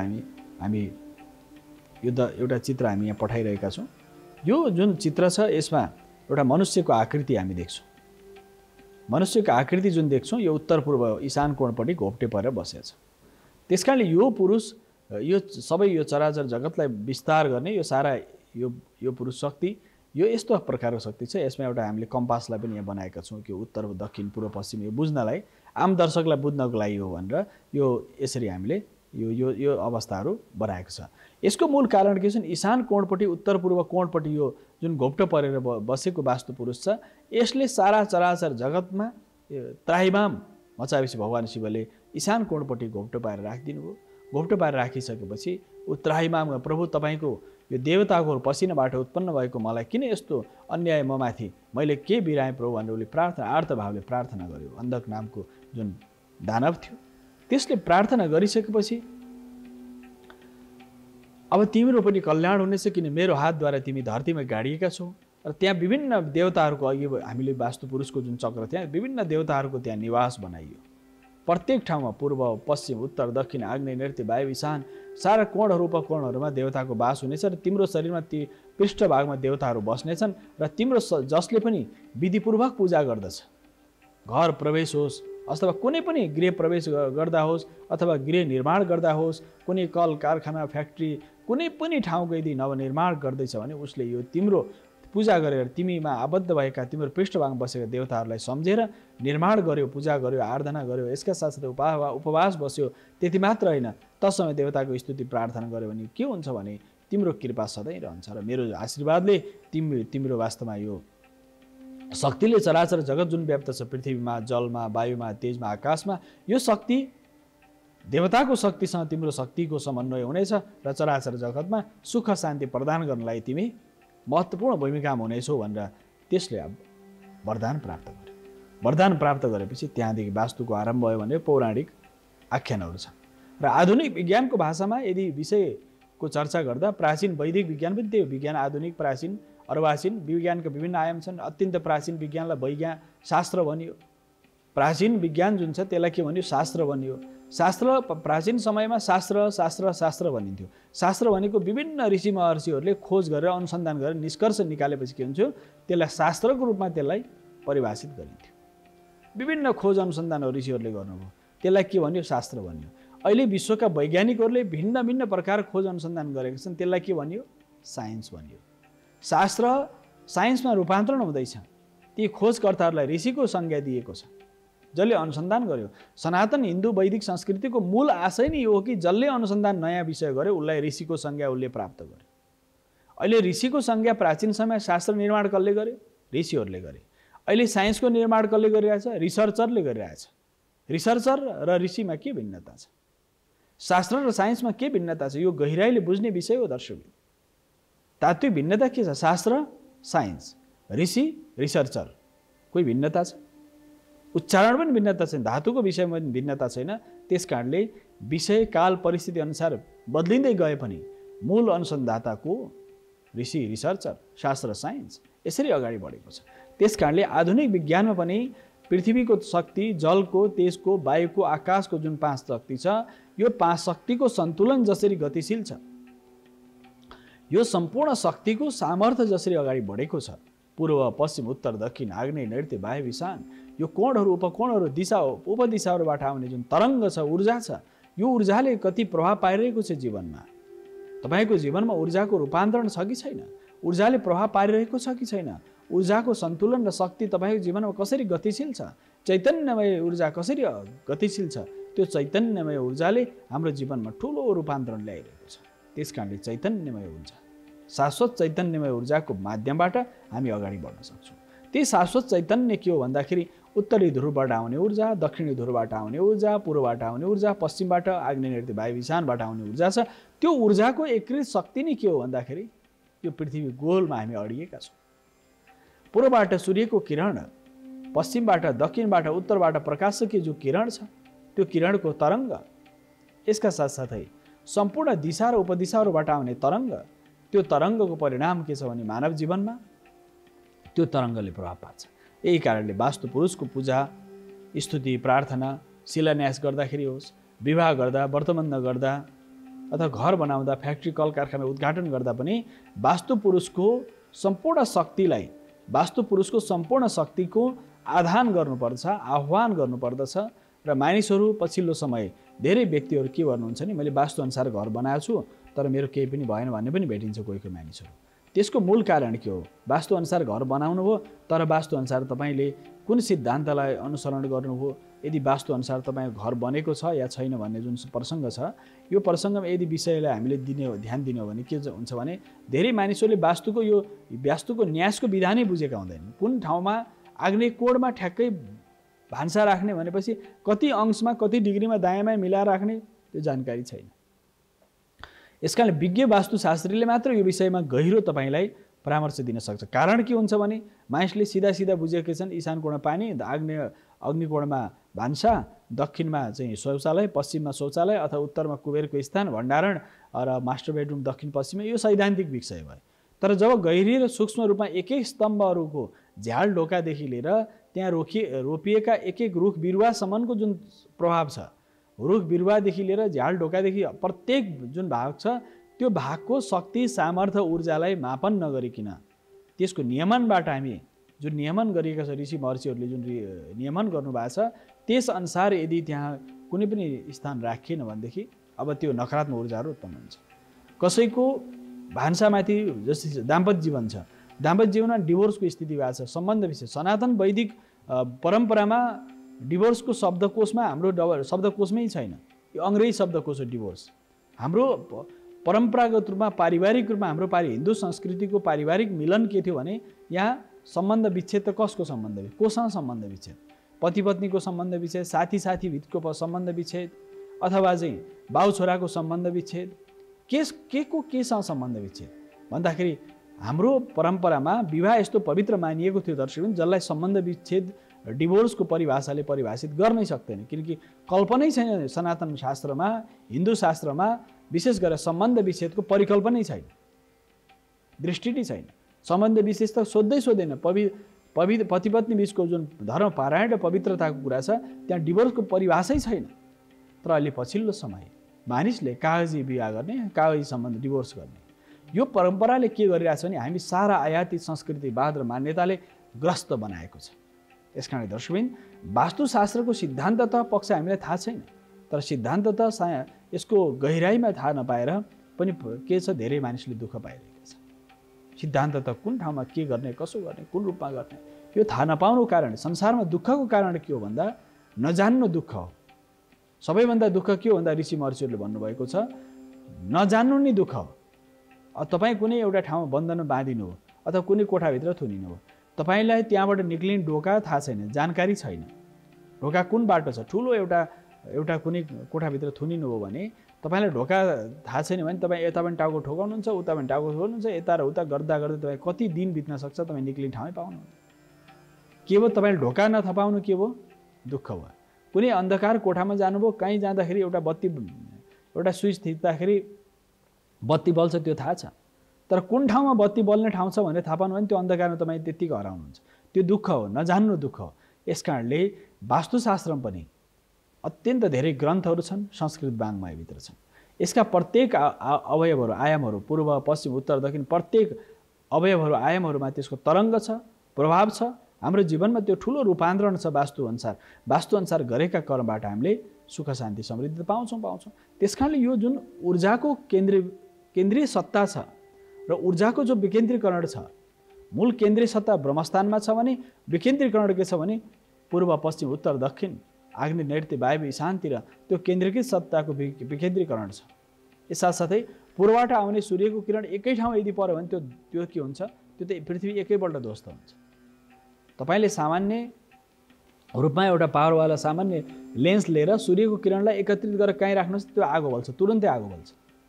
एउटा चित्र हामी यहाँ पठाइरहेका छौँ। यो जुन चित्र छ यसमा एउटा मनुष्यको आकृति हामी देख्छौँ। मनुष्यको आकृति जुन देख्छौँ यो उत्तर पूर्व ईशान कोणपट्टि घोप्टे परेर बसेको छ। त्यसकारणले यो पुरुष यो सबै यो चराचर जगतलाई विस्तार गर्ने यो सारा यो पुरुष शक्ति यो यस्तो प्रकारको शक्ति छ। यसमा एउटा हामीले कम्पासलाई पनि यहाँ बनाएका छौँ कि उत्तर दक्षिण पूर्व पश्चिम यो बुझ्नलाई आम दर्शकलाई बुझ्नको लागि हो भनेर यो यसरी हामीले यो अवस्थाहरू बनाएको छ। यसको मूल कारण के छ? ईशान कोणपट्टि उत्तर पूर्व कोणपट्टि यो जुन घोप्टो परेर बसेको वास्तु पुरुष छ यसले सारा चराचर जगतमा त्राहिमाम मचाएपछि भगवान् शिवले ईशान कोणपट्टि घोप्टो पारेर राखिदिनु भयो। घोप्टो पारेर राखिसकेपछि ऊ त्राहिमाममा प्रभु तपाईँको यो देवताको पसिनाबाट उत्पन्न भएको मलाई किन यस्तो अन्याय ममाथि मैले के बिराएँ प्रभु भनेर उसले आर्त भावले प्रार्थना गर्यो। अन्धक नामको जुन दानव थियो त्यसले प्रार्थना गरिसकेपछि अब तिम्रो पनि कल्याण हुनेछ किन मेरो हातद्वारा तिमी धरतीमा गाडिएका छौ। र त्यहाँ विभिन्न देवताहरूको अघि हामीले वास्तु पुरुषको जुन चक्र त्यहाँ विभिन्न देवताहरूको त्यहाँ निवास बनाइयो। प्रत्येक ठाउँमा पूर्व पश्चिम उत्तर दक्षिण आग्नेय नैऋत्य वायु ईशान सारा कोणहरू उपकोणहरूमा देवताको बास हुनेछ र तिम्रो शरीरमा ती पृष्ठभागमा देवताहरू बस्नेछन् र तिम्रो जसले पनि विधिपूर्वक पूजा गर्दछ घर प्रवेश होस् अथवा कुनै पनि गृह प्रवेश गर्दा होस् अथवा गृह निर्माण गर्दा होस् कुनै कल कारखाना फ्याक्ट्री कुनै पनि ठाउँको यदि नवनिर्माण गर्दैछ भने उसले यो तिम्रो पूजा गरेर तिमीमा आबद्ध भएका तिम्रो पृष्ठभागमा बसेका देवताहरूलाई सम्झेर निर्माण गर्यो पूजा गर्यो आराधना गर्यो। यसका साथसाथै उपवास बस्यो। त्यति मात्र होइन तत्समय देवताको स्तुति प्रार्थना गर्यो भने के हुन्छ भने तिम्रो कृपा सधैँ रहन्छ र मेरो आशीर्वादले तिम्रो वास्तवमा यो शक्तिले चराचर जगत जुन व्याप्त छ पृथ्वीमा जलमा वायुमा तेजमा आकाशमा यो शक्ति देवताको शक्तिसँग तिम्रो शक्तिको समन्वय हुनेछ र चराचर जगतमा सुख शान्ति प्रदान गर्नलाई तिमी महत्त्वपूर्ण भूमिकामा हुनेछौ भनेर त्यसले वरदान प्राप्त गर्यो। वरदान प्राप्त गरेपछि त्यहाँदेखि वास्तुको आरम्भ भयो भने पौराणिक आख्यानहरू छन् र आधुनिक विज्ञानको भाषामा यदि विषयको चर्चा गर्दा प्राचीन वैदिक विज्ञान पनि त्यही विज्ञान आधुनिक प्राचीन अर्वाचीन विज्ञानका विभिन्न आयाम छन्। अत्यन्त प्राचीन विज्ञानलाई वैज्ञान शास्त्र भनियो। प्राचीन विज्ञान जुन छ त्यसलाई के भनियो? शास्त्र भनियो। शास्त्र प्राचीन समयमा शास्त्र भनिन्थ्यो। शास्त्र भनेको विभिन्न ऋषि महर्षिहरूले खोज गरेर अनुसन्धान गरेर निष्कर्ष निकालेपछि के हुन्थ्यो त्यसलाई शास्त्रको रूपमा त्यसलाई परिभाषित गरिन्थ्यो। विभिन्न खोज अनुसन्धानहरू ऋषिहरूले गर्नुभयो त्यसलाई के भन्यो? शास्त्र भनियो। अहिले विश्वका वैज्ञानिकहरूले भिन्न भिन्न प्रकार खोज अनुसन्धान गरेका छन् त्यसलाई के भनियो? साइन्स भनियो। शास्त्र साइन्समा रूपान्तरण हुँदैछ। ती खोजकर्ताहरूलाई ऋषिको संज्ञा दिएको छ जसले अनुसन्धान गर्यो। सनातन हिन्दू वैदिक संस्कृतिको मूल आशय नै यो हो कि जसले अनुसन्धान नयाँ विषय गर्यो उसलाई ऋषिको संज्ञा उसले प्राप्त गर्यो। अहिले ऋषिको संज्ञा प्राचीन समय शास्त्र निर्माण कसले गर्यो? ऋषिहरूले गरे। अहिले साइन्सको निर्माण कसले गरिरहेछ? रिसर्चरले गरिरहेछ। रिसर्चर र ऋषिमा के भिन्नता छ? शास्त्र र साइन्समा के भिन्नता छ? यो गहिराइले बुझ्ने विषय हो दर्शक। तात्विक भिन्नता के छ? शास्त्र साइन्स, ऋषि रिसर्चर, कोही भिन्नता छ? उच्चारण पनि भिन्नता छैन, धातुको विषयमा पनि भिन्नता छैन। त्यस कारणले विषय काल परिस्थिति अनुसार बदलिँदै गए पनि मूल अनुसन्धाताको ऋषि रिसर्चर, शास्त्र साइन्स यसरी अगाडि बढेको छ। त्यस कारणले आधुनिक विज्ञानमा पनि पृथ्वीको शक्ति, जलको, तेजको, वायुको, आकाशको जुन 5 शक्ति छ, यो 5 शक्तिको सन्तुलन जसरी गतिशील छ, यो सम्पूर्ण शक्तिको सामर्थ्य जसरी अगाडि बढेको छ, पूर्व पश्चिम उत्तर दक्षिण आग्नेय नैऋत्य बाह्य ईशान, यो कोणहरू उपकोणहरू दिशा उपदिशाहरूबाट आउने जुन तरङ्ग छ, ऊर्जा छ, यो ऊर्जाले कति प्रभाव पाइरहेको छ जीवनमा। तपाईको जीवनमा ऊर्जाको रूपान्तरण छ कि छैन? ऊर्जाले प्रभाव पारिरहेको छ कि छैन? ऊर्जाको सन्तुलन र शक्ति तपाईको जीवनमा कसरी गतिशील छ? चैतन्यमय ऊर्जा कसरी गतिशील छ? त्यो चैतन्यमय ऊर्जाले हाम्रो जीवनमा ठुलो रूपान्तरण ल्याइरहेको छ। त्यसकारणले चैतन्यमय ऊर्जा, शाश्वत चैतन्यमय ऊर्जाको माध्यमबाट हामी अगाडि बढ्न सक्छौँ। त्यही शाश्वत चैतन्य के हो भन्दाखेरि उत्तरी ध्रुवबाट आउने ऊर्जा, दक्षिणी ध्रुवबाट आउने ऊर्जा, पूर्वबाट आउने ऊर्जा, पश्चिमबाट आग्नेय नैऋत्य वायु ईशानबाट आउने ऊर्जा छ। त्यो ऊर्जाको एकीकृत शक्ति नै के हो भन्दाखेरि यो पृथ्वी गोलमा हामी अडिएका छौँ। पूर्वबाट सूर्यको किरण, पश्चिमबाट दक्षिणबाट उत्तरबाट प्रकाशकीय जो किरण छ, त्यो किरणको तरङ्ग, यसका साथसाथै सम्पूर्ण दिशा र उपदिशाहरूबाट आउने तरङ्ग, त्यो तरङ्गको परिणाम के छ भने मानव जीवनमा त्यो तरङ्गले प्रभाव पार्छ। यही कारणले वास्तु पुरुषको पूजा, स्तुति, प्रार्थना, शिलान्यास गर्दाखेरि होस्, विवाह गर्दा, व्रतबन्ध गर्दा अथवा घर बनाउँदा, फ्याक्ट्री कल कारखाना उद्घाटन गर्दा पनि वास्तु पुरुषको सम्पूर्ण शक्तिलाई, वास्तु पुरुषको सम्पूर्ण शक्तिको आधान गर्नुपर्छ, आह्वान गर्नुपर्दछ। र मानिसहरू पछिल्लो समय धेरै व्यक्तिहरू के गर्नुहुन्छ नि, मैले वास्तुअनुसार घर बनाएको छु तर मेरो केही पनि भएन भन्ने पनि भेटिन्छ कोही कोही मानिसहरू। त्यसको मूल कारण के हो? वास्तुअनुसार घर बनाउनु हो तर वास्तुअनुसार तपाईँले कुन सिद्धान्तलाई अनुसरण गर्नुभयो, यदि वास्तुअनुसार तपाईँको घर बनेको छ या छैन भन्ने जुन प्रसङ्ग छ, यो प्रसङ्गमा यदि विषयलाई हामीले ध्यान दिने हो भने के हुन्छ भने धेरै मानिसहरूले वास्तुको न्यासको विधानै बुझेका हुँदैनन्। कुन ठाउँमा आग्नेय कोणमा ठ्याक्कै भान्सा राख्ने भनेपछि कति अंशमा कति डिग्रीमा दायाँमा मिलाएर राख्ने त्यो जानकारी छैन। यसकारण विज्ञ वास्तुशास्त्रीले मात्र यो विषयमा गहिरो तपाईँलाई परामर्श दिन सक्छ। कारण के हुन्छ भने मानिसले सिधा सिधा बुझेकै छन्, ईशान कोणमा पानी, अग्निकोणमा भान्सा, दक्षिणमा चाहिँ शौचालय, पश्चिममा शौचालय अथवा उत्तरमा कुबेरको स्थान, भण्डारण र मास्टर बेडरुम दक्षिण पश्चिममा, यो सैद्धान्तिक विषय भयो। तर जब गहिरो र सूक्ष्म रूपमा एक एक स्तम्भहरूको झ्याल ढोकादेखि लिएर त्यहाँ रोपिएका एक एक रुख बिरुवासम्मको जुन प्रभाव छ, रुख बिरुवादेखि लिएर झ्याल ढोकादेखि प्रत्येक जुन भाग छ, त्यो भागको शक्ति, सामर्थ्य, ऊर्जालाई मापन नगरिकन त्यसको नियमनबाट हामी जुन नियमन गरिएका छ, ऋषि महर्षिहरूले जुन नियमन गर्नुभएको छ, त्यसअनुसार यदि त्यहाँ कुनै पनि स्थान राखिएन भनेदेखि अब त्यो नकारात्मक ऊर्जाहरू उत्पन्न हुन्छ। कसैको भान्सामाथि जस्तै दाम्पत्य जीवन छ, दाम्पत्य जीवनमा डिभोर्सको स्थिति भएको छ, सम्बन्ध विषय सनातन वैदिक परम्परामा डिभोर्सको शब्दकोशमा हाम्रो शब्दकोशमै छैन। यो अङ्ग्रेजी शब्दकोश हो डिभोर्स। हाम्रो परम्परागत रूपमा पारिवारिक रूपमा हाम्रो हिन्दू संस्कृतिको पारिवारिक मिलन के थियो भने यहाँ सम्बन्ध विच्छेद त कसको सम्बन्ध विच्छेद? कोसँग सम्बन्ध विच्छेद? पति पत्नीको सम्बन्ध विच्छेद, साथी साथीभित्रको सम्बन्ध विच्छेद, अथवा चाहिँ बाउ छोराको सम्बन्ध विच्छेद, केसँग सम्बन्ध विच्छेद भन्दाखेरि हाम्रो परम्परामा विवाह यस्तो पवित्र मानिएको थियो दर्शकवृन्द, जसलाई सम्बन्ध विच्छेद डिभोर्सको परिभाषाले परिभाषित गर्नै सक्दैन। किनकि कल्पनै छैन सनातन शास्त्रमा, हिन्दू शास्त्रमा विशेष गरेर सम्बन्ध विच्छेदको परिकल्पनै छैन, दृष्टि नै छैन। सम्बन्ध विशेष त सोध्दैन। पति पत्नी बिचको जुन धर्म पारायण र पवित्रताको कुरा छ, त्यहाँ डिभोर्सको परिभाषै छैन। तर अहिले पछिल्लो समय मानिसले कागजी बिहा गर्ने, कागजी सम्बन्ध डिभोर्स गर्ने, यो परम्पराले के गरिरहेछ भने हामी सारा आयातित संस्कृतिवाद र मान्यताले ग्रस्त बनाएको छ। यसकारण दर्शकवृन्द, वास्तुशास्त्रको सिद्धान्त त पक्ष हामीलाई थाहा छैन, तर सिद्धान्त त यसको गहिराइमा थाहा नपाएर पनि के छ, धेरै मानिसले दुःख पाइरहेको छ। सिद्धान्त त कुन ठाउँमा के गर्ने, कसो गर्ने, कुन रूपमा गर्ने, यो थाहा नपाउनुको कारण, संसारमा दुःखको कारण के हो भन्दा नजान्नु दुःख हो। सबैभन्दा दुःख के हो भन्दा ऋषि महर्षिहरूले भन्नुभएको छ, नजान्नु नै दुःख हो। तपाईँ कुनै एउटा ठाउँमा बन्धनमा बाँधिनु हो अथवा कुनै कोठाभित्र थुनिनु हो, तपाईँलाई त्यहाँबाट निक्लिने ढोका थाहा छैन, जानकारी छैन, ढोका कुन बाटो छ, ठुलो एउटा एउटा कुनै कोठाभित्र थुनिनु हो भने तपाईँलाई ढोका थाहा छैन भने तपाईँ यता पनि टाउको ठोकाउनुहुन्छ, उता पनि टाउको ठोकाउनुहुन्छ, यता र उता गर्दा गर्दै तपाईँ कति दिन बित्न सक्छ, तपाईँ निक्लिने ठाउँै पाउनुहुन्न। के भयो तपाईँले ढोका नथपाउनु के भयो? दुःख भयो। कुनै अन्धकार कोठामा जानुभयो, कहीँ जाँदाखेरि एउटा स्विच थिच्दाखेरि बत्ती बल्छ त्यो थाहा छ, तर कुन ठाउँमा बत्ती बल्ने ठाउँ छ भनेर थाहा पाउनु भने त्यो अन्धकारमा तपाईँ त्यत्तिकै हराउनुहुन्छ। त्यो दुःख हो, नजान्नु दुःख हो। यस कारणले वास्तुशास्त्रमा पनि अत्यन्त धेरै ग्रन्थहरू छन्, संस्कृत वाङ्मयभित्र छन्। यसका प्रत्येक अवयवहरू, आयामहरू, पूर्व पश्चिम उत्तर दक्षिण प्रत्येक अवयवहरू आयामहरूमा त्यसको तरङ्ग छ, प्रभाव छ। हाम्रो जीवनमा त्यो ठुलो रूपान्तरण छ वास्तुअनुसार। वास्तुअनुसार गरेका कर्मबाट हामीले सुख शान्ति समृद्धि पाउँछौँ। त्यस कारणले यो जुन ऊर्जाको केन्द्रीय सत्ता छ र ऊर्जाको जो विकेन्द्रीकरण छ, मूल केन्द्रीय सत्ता ब्रह्मस्थानमा छ भने विकेन्द्रीकरण के छ भने पूर्व पश्चिम उत्तर दक्षिण आग्नेय नैऋत्य वायव्य ईशानतिर त्यो केन्द्रीकृत सत्ताको विकेन्द्रीकरण छ। यस साथसाथै पूर्वबाट आउने सूर्यको किरण एकै ठाउँ यदि पर्यो भने त्यो के हुन्छ? त्यो त पृथ्वी एकैपल्ट ध्वस्त हुन्छ। तपाईले सामान्य रूपमा एउटा पावरवाला सामान्य लेन्स लिएर सूर्यको किरणलाई एकत्रित गरेर कहीँ राख्नुहोस्, त्यो आगो बल्छ, तुरुन्तै आगो बल्छ।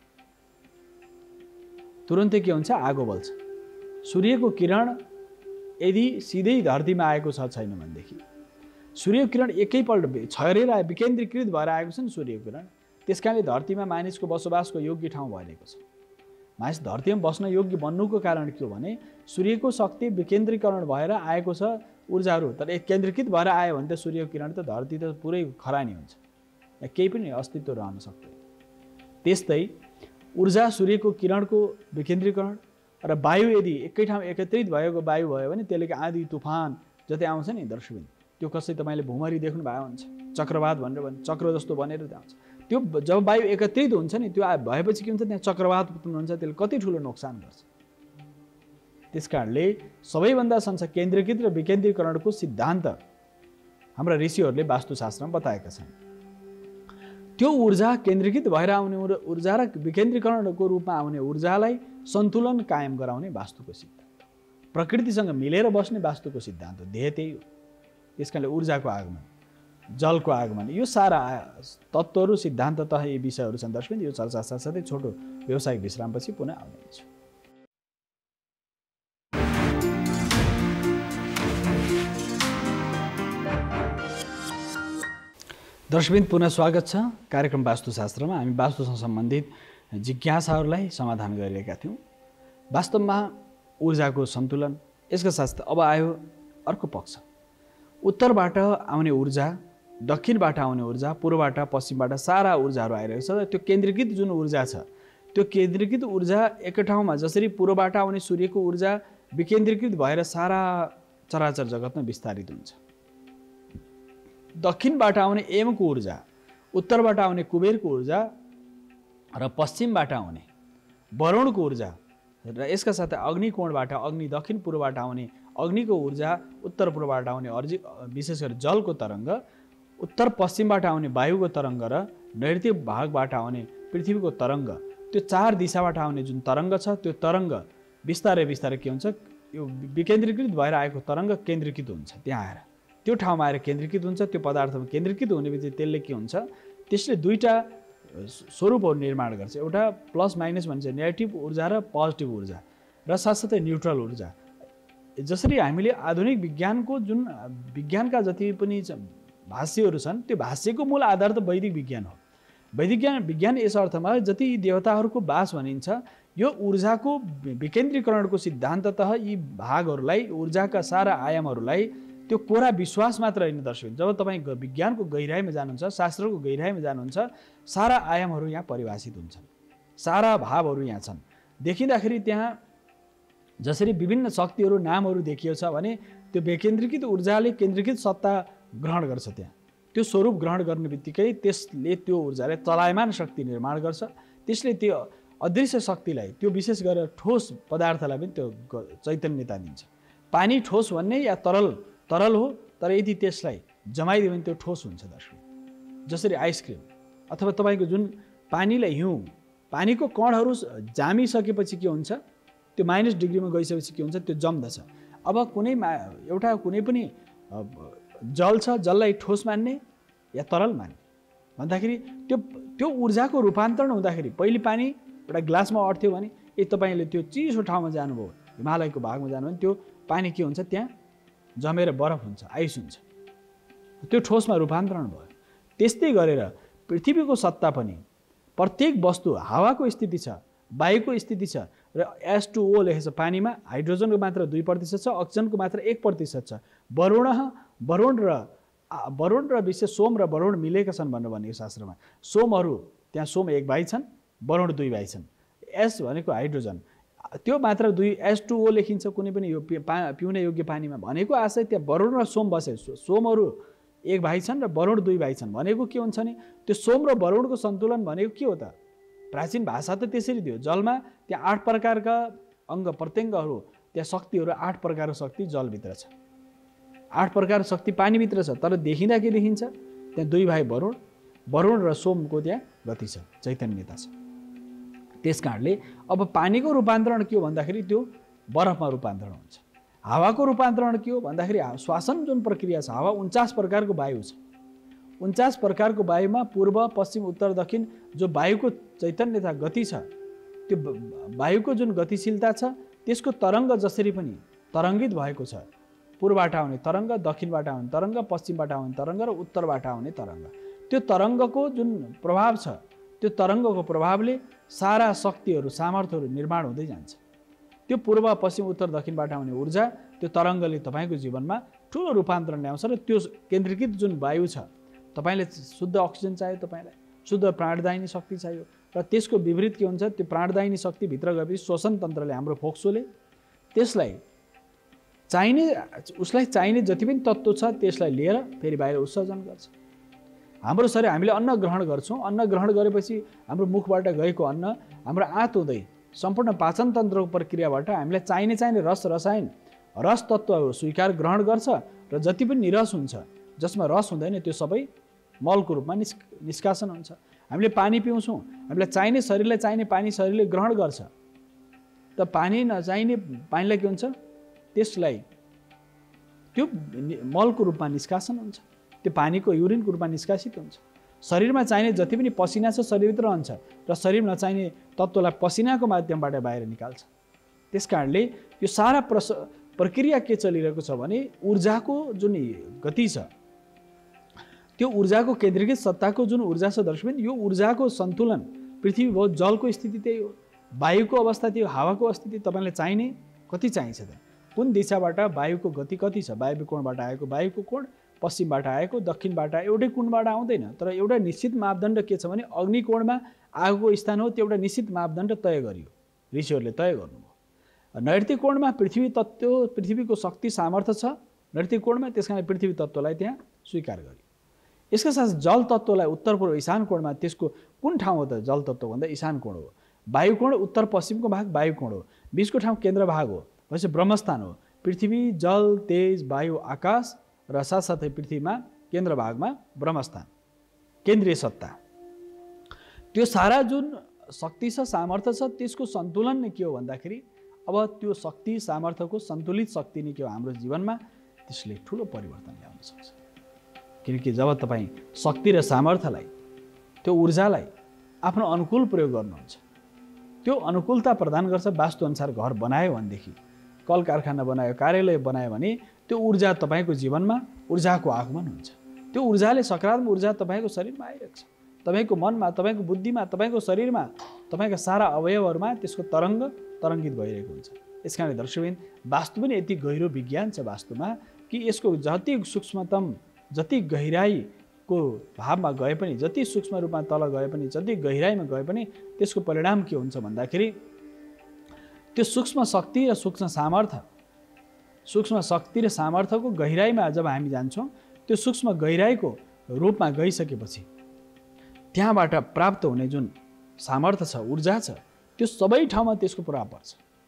तुरुन्तै के हुन्छ? आगो बल्छ। सूर्यको किरण यदि सिधै धरतीमा आएको छैन भनेदेखि सूर्यको किरण एकैपल्ट छरेर विकेन्द्रीकृत भएर आएको छ नि सूर्यको किरण, त्यसकारणले धरतीमा मानिसको बसोबासको योग्य ठाउँ बनेको छ। मानिस धरतीमा बस्न योग्य बन्नुको कारण के हो भने सूर्यको शक्ति विकेन्द्रीकरण भएर आएको छ ऊर्जाहरू। तर एक केन्द्रीकृत भएर आयो भने त सूर्यको किरण त धरती त पुरै खरानी हुन्छ, केही पनि अस्तित्व रहन सक्दैन। त्यस्तै ऊर्जा सूर्यको किरणको विकेन्द्रीकरण र वायु यदि एकै ठाउँ एकत्रित भएको वायु भयो भने त्यसले आँधी तुफान जति आउँछ नि दर्शकबिन, त्यो कसै तपाईँले भुमरी देख्नु भएको हुन्छ, चक्रवात भनेर चक्र जस्तो बनेर आउँछ। त्यो जब वायु एकत्रित हुन्छ नि त्यो भएपछि के हुन्छ? त्यहाँ चक्रवात उत्पन्न हुन्छ, त्यसले कति ठुलो नोक्सान गर्छ। त्यसकारणले सबैभन्दा केन्द्रीकृत र विकेन्द्रीकरणको सिद्धान्त हाम्रा ऋषिहरूले वास्तुशास्त्रमा बताएका छन्। त्यो ऊर्जा केन्द्रीकृत भएर आउने ऊर्जा र विकेन्द्रीकरणको रूपमा आउने ऊर्जालाई सन्तुलन कायम गराउने वास्तुको सिद्धान्त, प्रकृतिसँग मिलेर बस्ने वास्तुको सिद्धान्त ध्येय त्यही हो। त्यसकारणले ऊर्जाको आगमन, जलको आगमन, यो सारा तत्त्वहरू सिद्धान्ततः यी विषयहरू छन् दर्शक। यो चर्चा साथसाथै छोटो व्यावसायिक विश्रामपछि पुनः आउनेछु। दर्शकबिन पुनः स्वागत छ कार्यक्रम वास्तुशास्त्रमा। हामी वास्तुसँग सम्बन्धित जिज्ञासाहरूलाई समाधान गरिरहेका थियौँ। वास्तवमा ऊर्जाको सन्तुलन, यसका साथ अब आयो अर्को पक्ष। उत्तरबाट आउने ऊर्जा, दक्षिणबाट आउने ऊर्जा, पूर्वबाट पश्चिमबाट सारा ऊर्जाहरू आइरहेको छ। त्यो केन्द्रीकृत जुन ऊर्जा छ, त्यो केन्द्रीकृत ऊर्जा एक ठाउँमा जसरी पूर्वबाट आउने सूर्यको ऊर्जा विकेन्द्रीकृत भएर सारा चराचर जगतमा विस्तारित हुन्छ, दक्षिणबाट आउने यमको ऊर्जा, उत्तरबाट आउने कुबेरको ऊर्जा र पश्चिमबाट आउने वरुणको ऊर्जा र यसका साथै अग्निकोणबाट अग्नि दक्षिण पूर्वबाट आउने अग्निको ऊर्जा, उत्तर पूर्वबाट आउने विशेष गरी जलको तरङ्ग, उत्तर पश्चिमबाट आउने वायुको तरङ्ग र नैऋत्य भागबाट आउने पृथ्वीको तरङ्ग, त्यो चार दिशाबाट आउने जुन तरङ्ग छ त्यो तरङ्ग बिस्तारै बिस्तारै के हुन्छ? यो विकेन्द्रीकृत भएर आएको तरङ्ग केन्द्रीकृत हुन्छ, त्यहाँ आएर त्यो ठाउँमा आएर केन्द्रीकृत हुन्छ। त्यो पदार्थमा केन्द्रीकृत हुने बित्तिकै त्यसले के हुन्छ? त्यसले दुईटा स्वरूपहरू निर्माण गर्छ। एउटा प्लस माइनस भन्छ, नेगेटिभ ऊर्जा र पोजिटिभ ऊर्जा र साथसाथै न्युट्रल ऊर्जा। जसरी हामीले आधुनिक विज्ञानको जुन विज्ञानका जति पनि भाष्यहरू छन्, त्यो भाष्यको मूल आधार त वैदिक विज्ञान हो। वैदिक विज्ञान यस अर्थमा जति देवताहरूको वास भनिन्छ, यो ऊर्जाको विकेन्द्रीकरणको सिद्धान्ततः यी भागहरूलाई, ऊर्जाका सारा आयामहरूलाई त्यो कोरा विश्वास मात्र होइन दर्शक। जब तपाईँ विज्ञानको गहिराइमा जानुहुन्छ, शास्त्रको गहिराइमा जानुहुन्छ, सारा आयामहरू यहाँ परिभाषित हुन्छन्, सारा भावहरू यहाँ छन्। देखिँदाखेरि त्यहाँ जसरी विभिन्न शक्तिहरू नामहरू देखिएको छ भने त्यो विकेन्द्रीकृत ऊर्जाले केन्द्रीकृत सत्ता ग्रहण गर्छ। त्यहाँ त्यो स्वरूप ग्रहण गर्ने बित्तिकै त्यसले त्यो ऊर्जाले चलायमान शक्ति निर्माण गर्छ। त्यसले त्यो अदृश्य शक्तिलाई, त्यो विशेष गरेर ठोस पदार्थलाई पनि त्यो चैतन्यता दिन्छ। पानी ठोस भन्ने या तरल हो, तर यदि त्यसलाई जमाइदियो भने त्यो ठोस हुन्छ दर्शक। जसरी आइसक्रिम अथवा तपाईँको जुन पानीलाई हिउँ, पानीको कणहरू जामिसकेपछि के हुन्छ? त्यो माइनस डिग्रीमा गइसकेपछि के हुन्छ? त्यो जम्दछ। अब कुनै पनि जल छ, जललाई ठोस मान्ने या तरल मान्ने? भन्दाखेरि त्यो ऊर्जाको रूपान्तरण हुँदाखेरि पहिले पानी एउटा ग्लासमा अट्थ्यो भने तपाईँले त्यो चिसो ठाउँमा जानुभयो, हिमालयको भागमा जानु भने त्यो पानी के हुन्छ, त्यहाँ जमेर बरफ हुन्छ, आइस हुन्छ, त्यो ठोसमा रूपान्तरण भयो। त्यस्तै गरेर पृथ्वीको सत्ता पनि प्रत्येक वस्तु, हावाको स्थिति छ, वायुको स्थिति छ र H2O लेखेको छ पानीमा, हाइड्रोजनको मात्र 2% छ, अक्सिजनको मात्र 1% छ। वरुण र विशेष सोम र वरुण मिलेका छन् भनेर भनेको शास्त्रमा। सोमहरू त्यहाँ सोम 1 भाइ छन्, वरुण 2 भाइ छन्। एस भनेको हाइड्रोजन, त्यो मात्र 2 H2O लेखिन्छ कुनै पनि यो पिउने योग्य पानीमा। भनेको आशय त्यहाँ वरुण र सोम बसे, सोमहरू 1 भाइ छन् र वरुण 2 भाइ छन्। भनेको के हुन्छ नि, त्यो सोम र वरुणको सन्तुलन भनेको के हो त? प्राचीन भाषा त त्यसरी थियो। जलमा त्यहाँ 8 प्रकारका अङ्ग प्रत्यङ्गहरू, त्यहाँ शक्तिहरू 8 प्रकारको शक्ति जलभित्र छ, 8 प्रकारको शक्ति पानीभित्र छ। तर देखिँदा के देखिन्छ, त्यहाँ 2 भाइ वरुण र सोमको त्यहाँ गति छ, चैतन्यता छ। त्यस कारणले अब पानीको रूपान्तरण के हो भन्दाखेरि त्यो बरफमा रूपान्तरण हुन्छ। हावाको रूपान्तरण के हो भन्दाखेरि श्वासन जुन प्रक्रिया छ, हावा 49 प्रकारको वायु छ। 49 प्रकारको वायुमा पूर्व पश्चिम उत्तर दक्षिण जो वायुको चैतन्यता गति छ, त्यो वायुको जुन गतिशीलता छ त्यसको तरङ्ग जसरी पनि तरङ्गित भएको छ। पूर्वबाट आउने तरङ्ग, दक्षिणबाट आउने तरङ्ग, पश्चिमबाट आउने तरङ्ग र उत्तरबाट आउने तरङ्ग। त्यो तरङ्गको जुन प्रभाव छ, त्यो तरङ्गको प्रभावले सारा शक्तिहरू, सामर्थ्यहरू निर्माण हुँदै जान्छ। त्यो पूर्व पश्चिम उत्तर दक्षिणबाट आउने ऊर्जा, त्यो तरङ्गले तपाईँको जीवनमा ठुलो रूपान्तरण ल्याउँछ। र त्यो केन्द्रीकृत जुन वायु छ, तपाईँले शुद्ध अक्सिजन चाहियो, तपाईँलाई शुद्ध प्राणदायिनी शक्ति चाहियो, र त्यसको विपरीत के हुन्छ, त्यो प्राणदायिनी शक्ति भित्र गएपछि श्वसन तन्त्रले, हाम्रो फोक्सोले त्यसलाई उसलाई चाहिने जति पनि तत्त्व छ त्यसलाई लिएर फेरि बाहिर उत्सर्जन गर्छ। हाम्रो शरीर, हामीले अन्न ग्रहण गर्छौँ, अन्न ग्रहण गरेपछि हाम्रो मुखबाट गएको अन्न हाम्रो आँत हुँदै सम्पूर्ण पाचन तन्त्रको प्रक्रियाबाट हामीलाई चाहिने रस तत्त्वहरू स्वीकार ग्रहण गर्छ, र जति पनि निरस हुन्छ, जसमा रस हुँदैन, त्यो सबै मलको रूपमा निष्कासन हुन्छ। हामीले पानी पिउँछौँ, हामीलाई चाहिने, शरीरलाई चाहिने पानी शरीरले ग्रहण गर्छ, त पानी नचाहिने पानीलाई के हुन्छ, त्यसलाई त्यो मलको रूपमा निष्कासन हुन्छ, त्यो पानीको युरिनको रूपमा निष्कासित हुन्छ। शरीरमा चाहिने जति पनि पसिना छ शरीरभित्र रहन्छ, र शरीर नचाहिने तत्त्वलाई पसिनाको माध्यमबाट बाहिर निकाल्छ। त्यस कारणले यो सारा प्रक्रिया के चलिरहेको छ भने, ऊर्जाको जुन गति छ, त्यो ऊर्जाको केन्द्रीकृत सत्ताको जुन ऊर्जा छ दर्शक, यो ऊर्जाको सन्तुलन पृथ्वी भयो, जलको स्थिति त्यही हो, वायुको अवस्था त्यही हो, हावाको स्थिति तपाईँलाई चाहिने कति चाहिन्छ त, कुन दिशाबाट वायुको गति कति छ, वायु कोणबाट आएको वायुको कोण, पश्चिमबाट आएको, दक्षिणबाट एउटै कुणबाट आउँदैन। तर एउटा निश्चित मापदण्ड के छ भने, अग्निकोणमा आगोको स्थान हो, त्यो एउटा निश्चित मापदण्ड तय गरियो, ऋषिहरूले तय गर्नुभयो। नैऋत्य कोणमा पृथ्वी तत्त्व, पृथ्वीको शक्ति सामर्थ्य छ नैऋत्य कोणमा, त्यस कारण पृथ्वी तत्त्वलाई त्यहाँ स्वीकार गरियो। यसका साथ जल तत्त्वलाई उत्तर पूर्व ईशान कोणमा, त्यसको कुन ठाउँ हो त जल तत्त्व भन्दा ईशान कोण हो। वायु कोण उत्तर पश्चिमको भाग वायु कोण हो, बिचको ठाउँ केन्द्र भाग हो, भनेपछि ब्रह्मस्थान हो। पृथ्वी, जल, तेज, वायु, आकाश र साथसाथै पृथ्वीमा केन्द्र भागमा ब्रह्मस्थान, केन्द्रीय सत्ता। त्यो सारा जुन शक्ति छ, सामर्थ्य छ, त्यसको सन्तुलन नै के हो भन्दाखेरि, अब त्यो शक्ति सामर्थ्यको सन्तुलित शक्ति नै के हो हाम्रो जीवनमा, त्यसले ठुलो परिवर्तन ल्याउन सक्छ। किनकि जब तपाईँ शक्ति र सामर्थ्यलाई, त्यो ऊर्जालाई आफ्नो अनुकूल प्रयोग गर्नुहुन्छ, त्यो अनुकूलता प्रदान गर्छ। वास्तुअनुसार घर बनायो भनेदेखि, कल कारखाना बनायो, कार्यालय बनायो भने त्यो ऊर्जा तपाईँको जीवनमा ऊर्जाको आगमन हुन्छ। त्यो ऊर्जाले, सकारात्मक ऊर्जा तपाईँको शरीरमा आइरहेको छ, तपाईँको मनमा, तपाईँको बुद्धिमा, तपाईँको शरीरमा, तपाईँका सारा अवयवहरूमा त्यसको तरङ्गित भइरहेको हुन्छ। यस कारणले दर्शकबिन, वास्तु पनि यति गहिरो विज्ञान छ वास्तुमा कि यसको जति सूक्ष्मतम, जति गहिराईको भावमा गए पनि, जति सूक्ष्म रूपमा तल गए पनि, जति गहिराईमा गए पनि, त्यसको परिणाम के हुन्छ भन्दाखेरि, त्यो सूक्ष्म शक्ति र सूक्ष्म शक्ति र सामर्थ्यको गहिराईमा जब हामी जान्छौँ, त्यो सूक्ष्म गहिराईको रूपमा गइसकेपछि त्यहाँबाट प्राप्त हुने जुन सामर्थ्य छ, ऊर्जा छ, त्यो सबै ठाउँमा त्यसको प्रभाव पर्छ।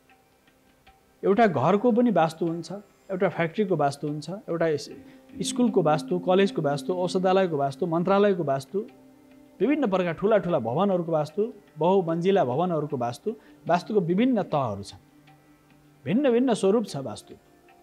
एउटा घरको पनि वास्तु हुन्छ, एउटा फ्याक्ट्रीको वास्तु हुन्छ, एउटा स्कुलको वास्तु, कलेजको वास्तु, औषधालयको वास्तु, मन्त्रालयको वास्तु, विभिन्न प्रकार ठुला ठुला भवनहरूको वास्तु, बहुमञ्जिला भवनहरूको वास्तुको विभिन्न तहहरू छन्, भिन्न भिन्न स्वरूप छ वास्तु,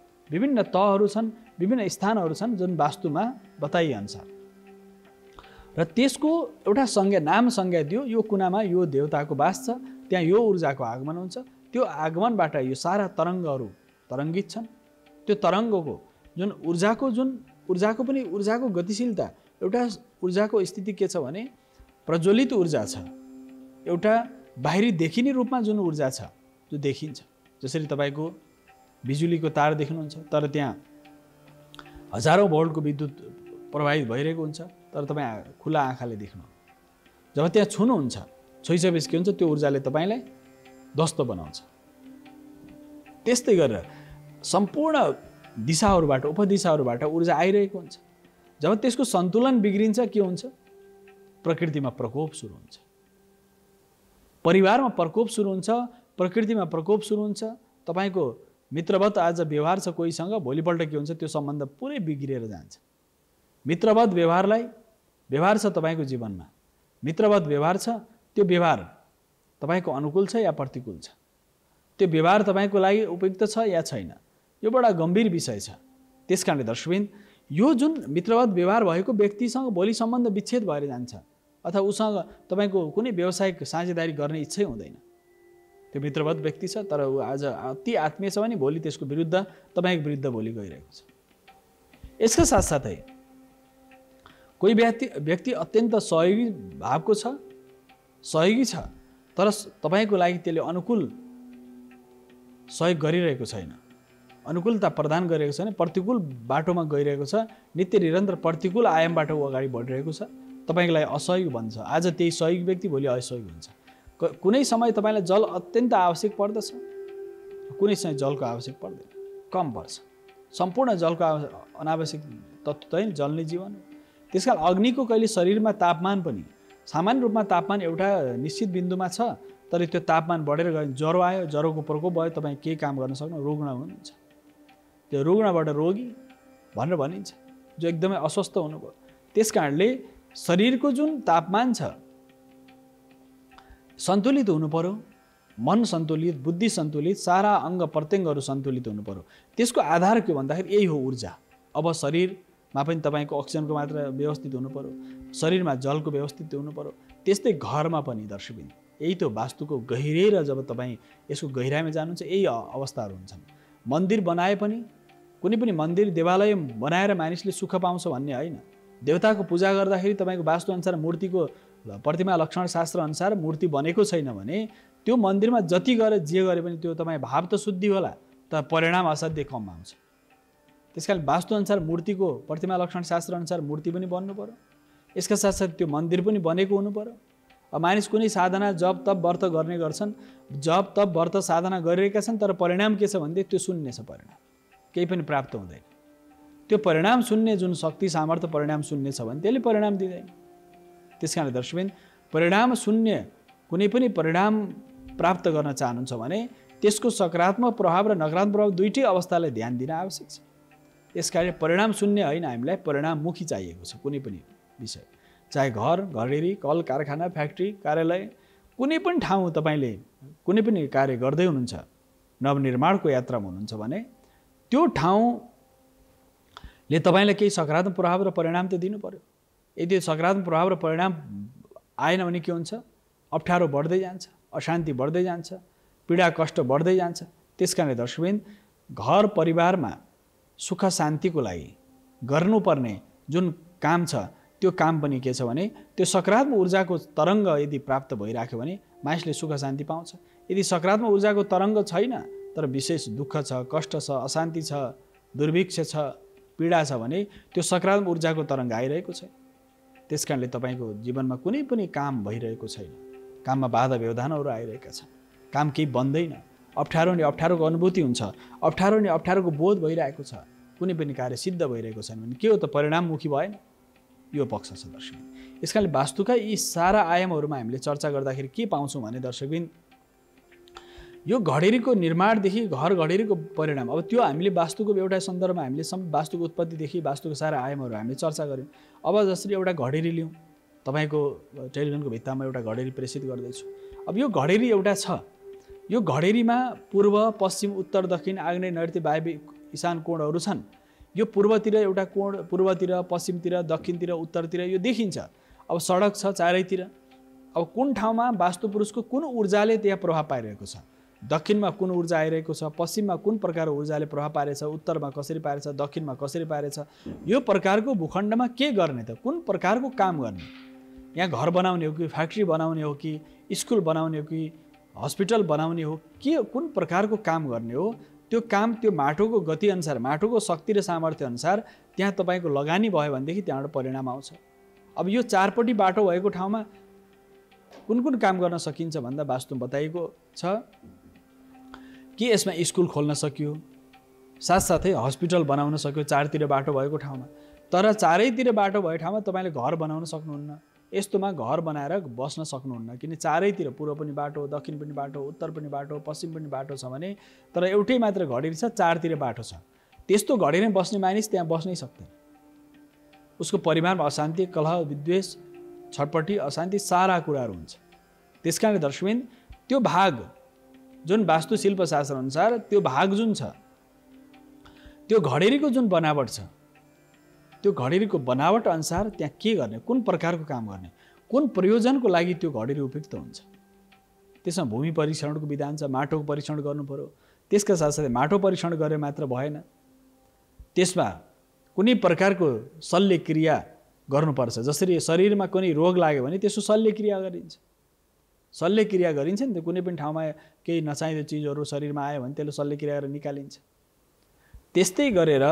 विभिन्न तहहरू छन्, विभिन्न स्थानहरू छन् जुन वास्तुमा बताइए अनुसार। र र त्यसको एउटा संज्ञा नाम संज्ञा दियो, यो कुनामा यो देवताको वास छ, त्यहाँ यो ऊर्जाको आगमन हुन्छ। त्यो आगमनबाट यो सारा तरङ्गहरू तरङ्गित छन्। त्यो तरङ्गको जुन ऊर्जाको पनि ऊर्जाको गतिशीलता, एउटा ऊर्जाको स्थिति के छ भने प्रज्वलित ऊर्जा छ, एउटा बाहिरी देखिने रूपमा जुन ऊर्जा छ जो देखिन्छ। जसरी तपाईँको बिजुलीको तार देख्नुहुन्छ, तर त्यहाँ हजारौँ भोल्टको विद्युत प्रवाहित भइरहेको हुन्छ, तर तपाईँ खुला आँखाले देख्नु। जब त्यहाँ छुनुहुन्छ, छोइसकेपछि के हुन्छ, त्यो ऊर्जाले तपाईँलाई ध्वस्त बनाउँछ। त्यस्तै गरेर सम्पूर्ण दिशाहरूबाट उपदिशाहरूबाट ऊर्जा आइरहेको हुन्छ। जब त्यसको सन्तुलन बिग्रिन्छ के हुन्छ, प्रकृतिमा प्रकोप सुरु हुन्छ, परिवारमा प्रकोप सुरु हुन्छ, प्रकृतिमा प्रकोप सुरु हुन्छ। तपाईँको मित्रवत आज व्यवहार छ कोहीसँग, भोलिपल्ट के हुन्छ, त्यो सम्बन्ध पुरै बिग्रिएर जान्छ। मित्रवत व्यवहार छ तपाईँको जीवनमा, मित्रवत व्यवहार छ, त्यो व्यवहार तपाईँको अनुकूल छ या प्रतिकूल छ, त्यो व्यवहार तपाईँको लागि उपयुक्त छ या छैन, यो बडा गम्भीर विषय छ। त्यसकारणले दर्शकवृन्द, यो जुन मित्रवत व्यवहार भएको व्यक्तिसँग भोलि सम्बन्ध विच्छेद भएर जान्छ, अथवा उसँग तपाईँको कुनै व्यावसायिक साझेदारी गर्ने इच्छै हुँदैन। त्यो मित्रवत व्यक्ति छ, तर ऊ आज अति आत्मीय छ भने भोलि त्यसको विरुद्ध तपाईँको विरुद्ध भोलि गइरहेको छ। यसका साथसाथै कोही व्यक्ति अत्यन्त सहयोगी भावको छ, सहयोगी छ, तर तपाईँको लागि त्यसले अनुकूल सहयोग गरिरहेको छैन, अनुकूलता प्रदान गरिरहेको छैन, प्रतिकूल बाटोमा गइरहेको छ, नित्य निरन्तर प्रतिकूल आयामबाट ऊ अगाडि बढिरहेको छ, तपाईँको लागि असहयोग बन्छ। आज त्यही सहयोगी व्यक्ति भोलि असहयोग हुन्छ। कुनै समय तपाईँलाई जल अत्यन्त आवश्यक पर्दछ, कुनै समय जलको आवश्यक पर्दैन, कम पर्छ। सम्पूर्ण जलको अनावश्यक तत्त्व चाहिँ जल नै जीवन हो। त्यसकारण अग्निको कहिले शरीरमा तापमान पनि सामान्य रूपमा तापमान एउटा निश्चित बिन्दुमा छ, तर त्यो तापमान बढेर गयो, ज्वरो आयो, ज्वरोको प्रकोप भयो, तपाईँ केही काम गर्न सक्नु, रुग्ण हुनुहुन्छ। त्यो रुग्णबाट रोगी भनेर भनिन्छ, जो एकदमै अस्वस्थ हुनुभयो। त्यसकारणले शरीरको जुन तापमान छ सन्तुलित हुनु पर्यो, मन सन्तुलित, बुद्धि सन्तुलित, सारा अङ्ग प्रत्यङ्गहरू सन्तुलित हुनु पर्यो। त्यसको आधार के भन्दाखेरि यही हो ऊर्जा। अब शरीरमा पनि तपाईँको अक्सिजनको मात्रा व्यवस्थित हुनु पर्यो, शरीरमा जलको व्यवस्थित हुनु पर्यो। त्यस्तै घरमा पनि दर्शकवृन्द, यही त वास्तुको गहिरिएर जब तपाईँ यसको गहिराइमा जानुहुन्छ यही अवस्थाहरू हुन्छन्। मन्दिर बनाए पनि, कुनै पनि मन्दिर देवालय बनाएर मानिसले सुख पाउँछ भन्ने होइन। देवताको पूजा गर्दाखेरि तपाईँको वास्तुअनुसार मूर्तिको प्रतिमा लक्षण शास्त्र अनुसार मूर्ति बनेको छैन भने त्यो मन्दिरमा जति गरे जे गरे पनि त्यो तपाईँ भाव त शुद्धि होला, तर परिणाम असाध्यै कम आउँछ। त्यसकारण वास्तुअनुसार मूर्तिको प्रतिमा लक्षण शास्त्र अनुसार मूर्ति पनि बन्नु पर्यो। यसका साथसाथै त्यो मन्दिर पनि बनेको हुनु पर्यो। अब मानिस कुनै साधना जप तप व्रत गर्ने गर्छन्, जप तप व्रत साधना गरिरहेका छन्, तर परिणाम के छ भन्दै त्यो शून्य छ, परिणाम केही पनि प्राप्त हुँदैन। त्यो परिणाम शून्य, जुन शक्ति सामर्थ्य परिणाम शून्य छ भने त्यसले परिणाम दिँदैन। त्यसकारण दर्शकवृन्द, परिणाम शून्य कुनै पनि परिणाम प्राप्त गर्न चाहनुहुन्छ भने त्यसको सकारात्मक प्रभाव र नकारात्मक प्रभाव दुईटै अवस्थालाई ध्यान दिन आवश्यक छ। यसकारण परिणाम शून्य होइन, हामीलाई परिणाममुखी चाहिएको छ। कुनै पनि विषय, चाहे घर, घरेरी, कल कारखाना, फ्याक्ट्री, कार्यालय, कुनै पनि ठाउँ तपाईँले कुनै पनि कार्य गर्दै हुनुहुन्छ, नवनिर्माणको यात्रामा हुनुहुन्छ भने त्यो ठाउँले तपाईँलाई केही सकारात्मक प्रभाव र परिणाम त दिनु पर्यो। यदि सकारात्मक प्रभाव र परिणाम आएन भने के हुन्छ, अप्ठ्यारो बढ्दै जान्छ, अशान्ति बढ्दै जान्छ, पीडा कष्ट बढ्दै जान्छ। त्यसकारणले दर्शकवृन्द, घर परिवारमा सुख शान्तिको लागि गर्नुपर्ने जुन काम छ त्यो काम पनि के छ भने त्यो सकारात्मक ऊर्जाको तरङ्ग यदि प्राप्त भइराख्यो भने मानिसले सुख शान्ति पाउँछ। यदि सकारात्मक ऊर्जाको तरङ्ग छैन, तर विशेष दुःख छ, कष्ट छ, अशान्ति छ, दुर्भिक्ष छ, पीडा छ भने त्यो सकारात्मक ऊर्जाको तरङ्ग आइरहेको छ। त्यसकारणले तपाईँको जीवनमा कुनै पनि काम भइरहेको छैन, काममा बाधा व्यवधानहरू आइरहेका छन्, काम केही बन्दैन, अप्ठ्यारो नि अप्ठ्यारोको अनुभूति हुन्छ, अप्ठ्यारो नि अप्ठ्यारोको बोध भइरहेको छ, कुनै पनि कार्य सिद्ध भइरहेको छैन भने के हो त, परिणाममुखी भएन। यो पक्ष छ दर्शकबिन। यसकारणले वास्तुका यी सारा आयामहरूमा हामीले चर्चा गर्दाखेरि के पाउँछौँ भने दर्शकबिन, यो घडेरीको निर्माणदेखि घर घडेरीको परिणाम, अब त्यो हामीले वास्तुको एउटा सन्दर्भमा हामीले वास्तुको उत्पत्तिदेखि वास्तुको सारा आयामहरू हामीले चर्चा गऱ्यौँ। अब जसरी एउटा घडेरी लिउँ, तपाईँको टेलिभिजनको भित्तामा एउटा घडेरी प्रेषित गर्दैछु। अब यो घडेरी एउटा छ, यो घडेरीमा पूर्व पश्चिम उत्तर दक्षिण आग्नेय नैऋत्य वायव्य ईशान कोणहरू छन्। यो पूर्वतिर एउटा कोण, पूर्वतिर, पश्चिमतिर, दक्षिणतिर, उत्तरतिर यो देखिन्छ। अब सडक छ चारैतिर, अब कुन ठाउँमा वास्तु पुरुषको कुन ऊर्जाले त्यहाँ प्रभाव पाइरहेको छ, दक्षिणमा कुन ऊर्जा आइरहेको छ, पश्चिममा कुन प्रकारको ऊर्जाले प्रभाव पारेछ, उत्तरमा कसरी पारेछ, दक्षिणमा कसरी पारेछ, यो प्रकारको भूखण्डमा के गर्ने त, कुन प्रकारको काम गर्ने, यहाँ घर बनाउने हो कि फ्याक्ट्री बनाउने हो कि स्कुल बनाउने हो कि हस्पिटल बनाउने हो, के कुन प्रकारको काम गर्ने हो, त्यो काम त्यो माटोको गति अनुसार, माटोको शक्ति र सामर्थ्य अनुसार त्यहाँ तपाईँको लगानी भयो भनेदेखि त्यहाँबाट परिणाम आउँछ। अब यो चारपट्टि बाटो भएको ठाउँमा कुन कुन काम गर्न सकिन्छ भन्दा वास्तुमा बताइएको छ कि यसमा स्कुल खोल्न सकियो, साथसाथै हस्पिटल बनाउन सक्यो चारतिर बाटो भएको ठाउँमा। तर चारैतिर बाटो भएको ठाउँमा तपाईँले घर बनाउन सक्नुहुन्न, यस्तोमा घर बनाएर बस्न सक्नुहुन्न, किन चारैतिर पूर्व पनि बाटो, दक्षिण पनि बाटो, उत्तर पनि बाटो, पश्चिम पनि बाटो छ भने, तर एउटै मात्र घडेरी छ, चारतिर बाटो छ। त्यस्तो घडेरीमा बस्ने मानिस त्यहाँ बस्नै सक्दैन, उसको परिवारमा अशान्ति, कलह, विद्वेष, छटपटी, अशान्ति सारा कुराहरू हुन्छ। त्यसकारण दर्शकबिन त्यो भाग जुन वास्तुशिल्प शास्त्र अनुसार त्यो भाग जुन छ, त्यो घडेरीको जुन बनावट छ, त्यो घडेरीको बनावट अनुसार त्यहाँ के गर्ने, कुन प्रकारको काम गर्ने, कुन प्रयोजनको लागि त्यो घडेरी उपयुक्त हुन्छ। त्यसमा भूमि परीक्षणको विधान छ, माटोको परीक्षण गर्नु पर्यो। त्यसका साथसाथै माटो परीक्षण गरे मात्र भएन, त्यसमा कुनै प्रकारको शल्यक्रिया गर्नुपर्छ। जसरी शरीरमा कुनै रोग लाग्यो भने त्यसको शल्यक्रिया गरिन्छ, शल्यक्रिया गरिन्छ नि त। कुनै पनि ठाउँमा केही नचाहिँदो चिजहरू शरीरमा आयो भने त्यसले शल्यक्रिया गरेर निकालिन्छ। त्यस्तै गरेर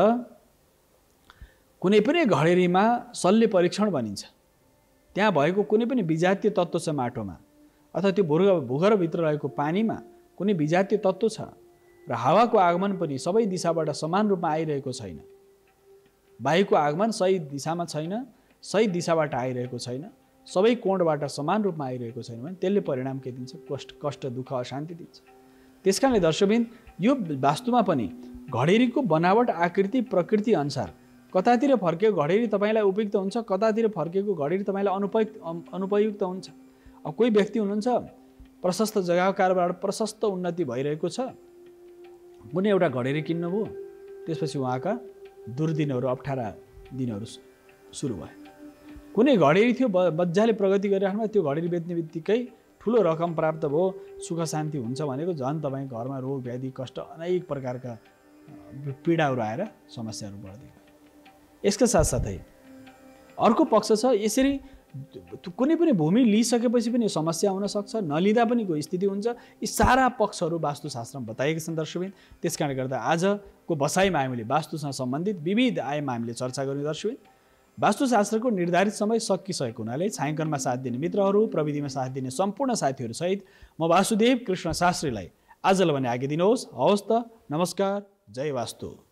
कुनै पनि घडेरीमा शल्य परीक्षण भनिन्छ। त्यहाँ भएको कुनै पनि विजातीय तत्त्व छ माटोमा, अथवा त्यो भूगर्भभित्र रहेको पानीमा कुनै विजातीय तत्त्व छ र हावाको आगमन पनि सबै दिशाबाट समान रूपमा आइरहेको छैन, वायुको आगमन सही दिशामा छैन, सही दिशाबाट आइरहेको छैन, सबै कोणबाट समान रूपमा आइरहेको छैन भने त्यसले परिणाम के दिन्छ, कष्ट, दुःख, अशान्ति दिन्छ। त्यसकारणले दर्शकबिन यो वास्तुमा पनि घडेरीको बनावट, आकृति, प्रकृति अनुसार कतातिर फर्केको घडेरी तपाईँलाई उपयुक्त हुन्छ, कतातिर फर्केको घडेरी तपाईँलाई अनुपयुक्त हुन्छ। अब कोही व्यक्ति हुनुहुन्छ प्रशस्त जग्गाको कारोबारबाट प्रशस्त उन्नति भइरहेको छ, कुनै एउटा घडेरी किन्नुभयो, त्यसपछि उहाँका दुर्दिनहरू, अप्ठ्यारा दिनहरू सुरु भयो। कुनै घडेरी थियो मजाले प्रगति गरिराख्नुमा, त्यो घडेरी बेच्ने बित्तिकै ठुलो रकम प्राप्त भयो, सुख शान्ति हुन्छ भनेको झन् तपाईँको घरमा रोग व्याधि कष्ट अनेक प्रकारका पीडाहरू आएर समस्याहरू बढ्दै गयो। यसका साथसाथै अर्को पक्ष छ, यसरी कुनै पनि भूमि लिइसकेपछि पनि समस्या हुन सक्छ, नलिँदा पनि कोही स्थिति हुन्छ। यी सारा पक्षहरू वास्तुशास्त्रमा बताएका छन् दर्शकबिन। त्यसकारणले गर्दा आजको बसाइमा हामीले वास्तुसँग सम्बन्धित विविध आयाममा हामीले चर्चा गर्यौँ दर्शकबिन। वास्तुशास्त्रको निर्धारित समय सकिसकेको हुनाले छायाङ्कनमा साथ दिने मित्रहरू, प्रविधिमा साथ दिने सम्पूर्ण साथीहरू सहित म वासुदेव कृष्ण शास्त्रीलाई आजलाई भने आज्ञा दिनुहोस्। हवस् त, नमस्कार, जय वास्तु।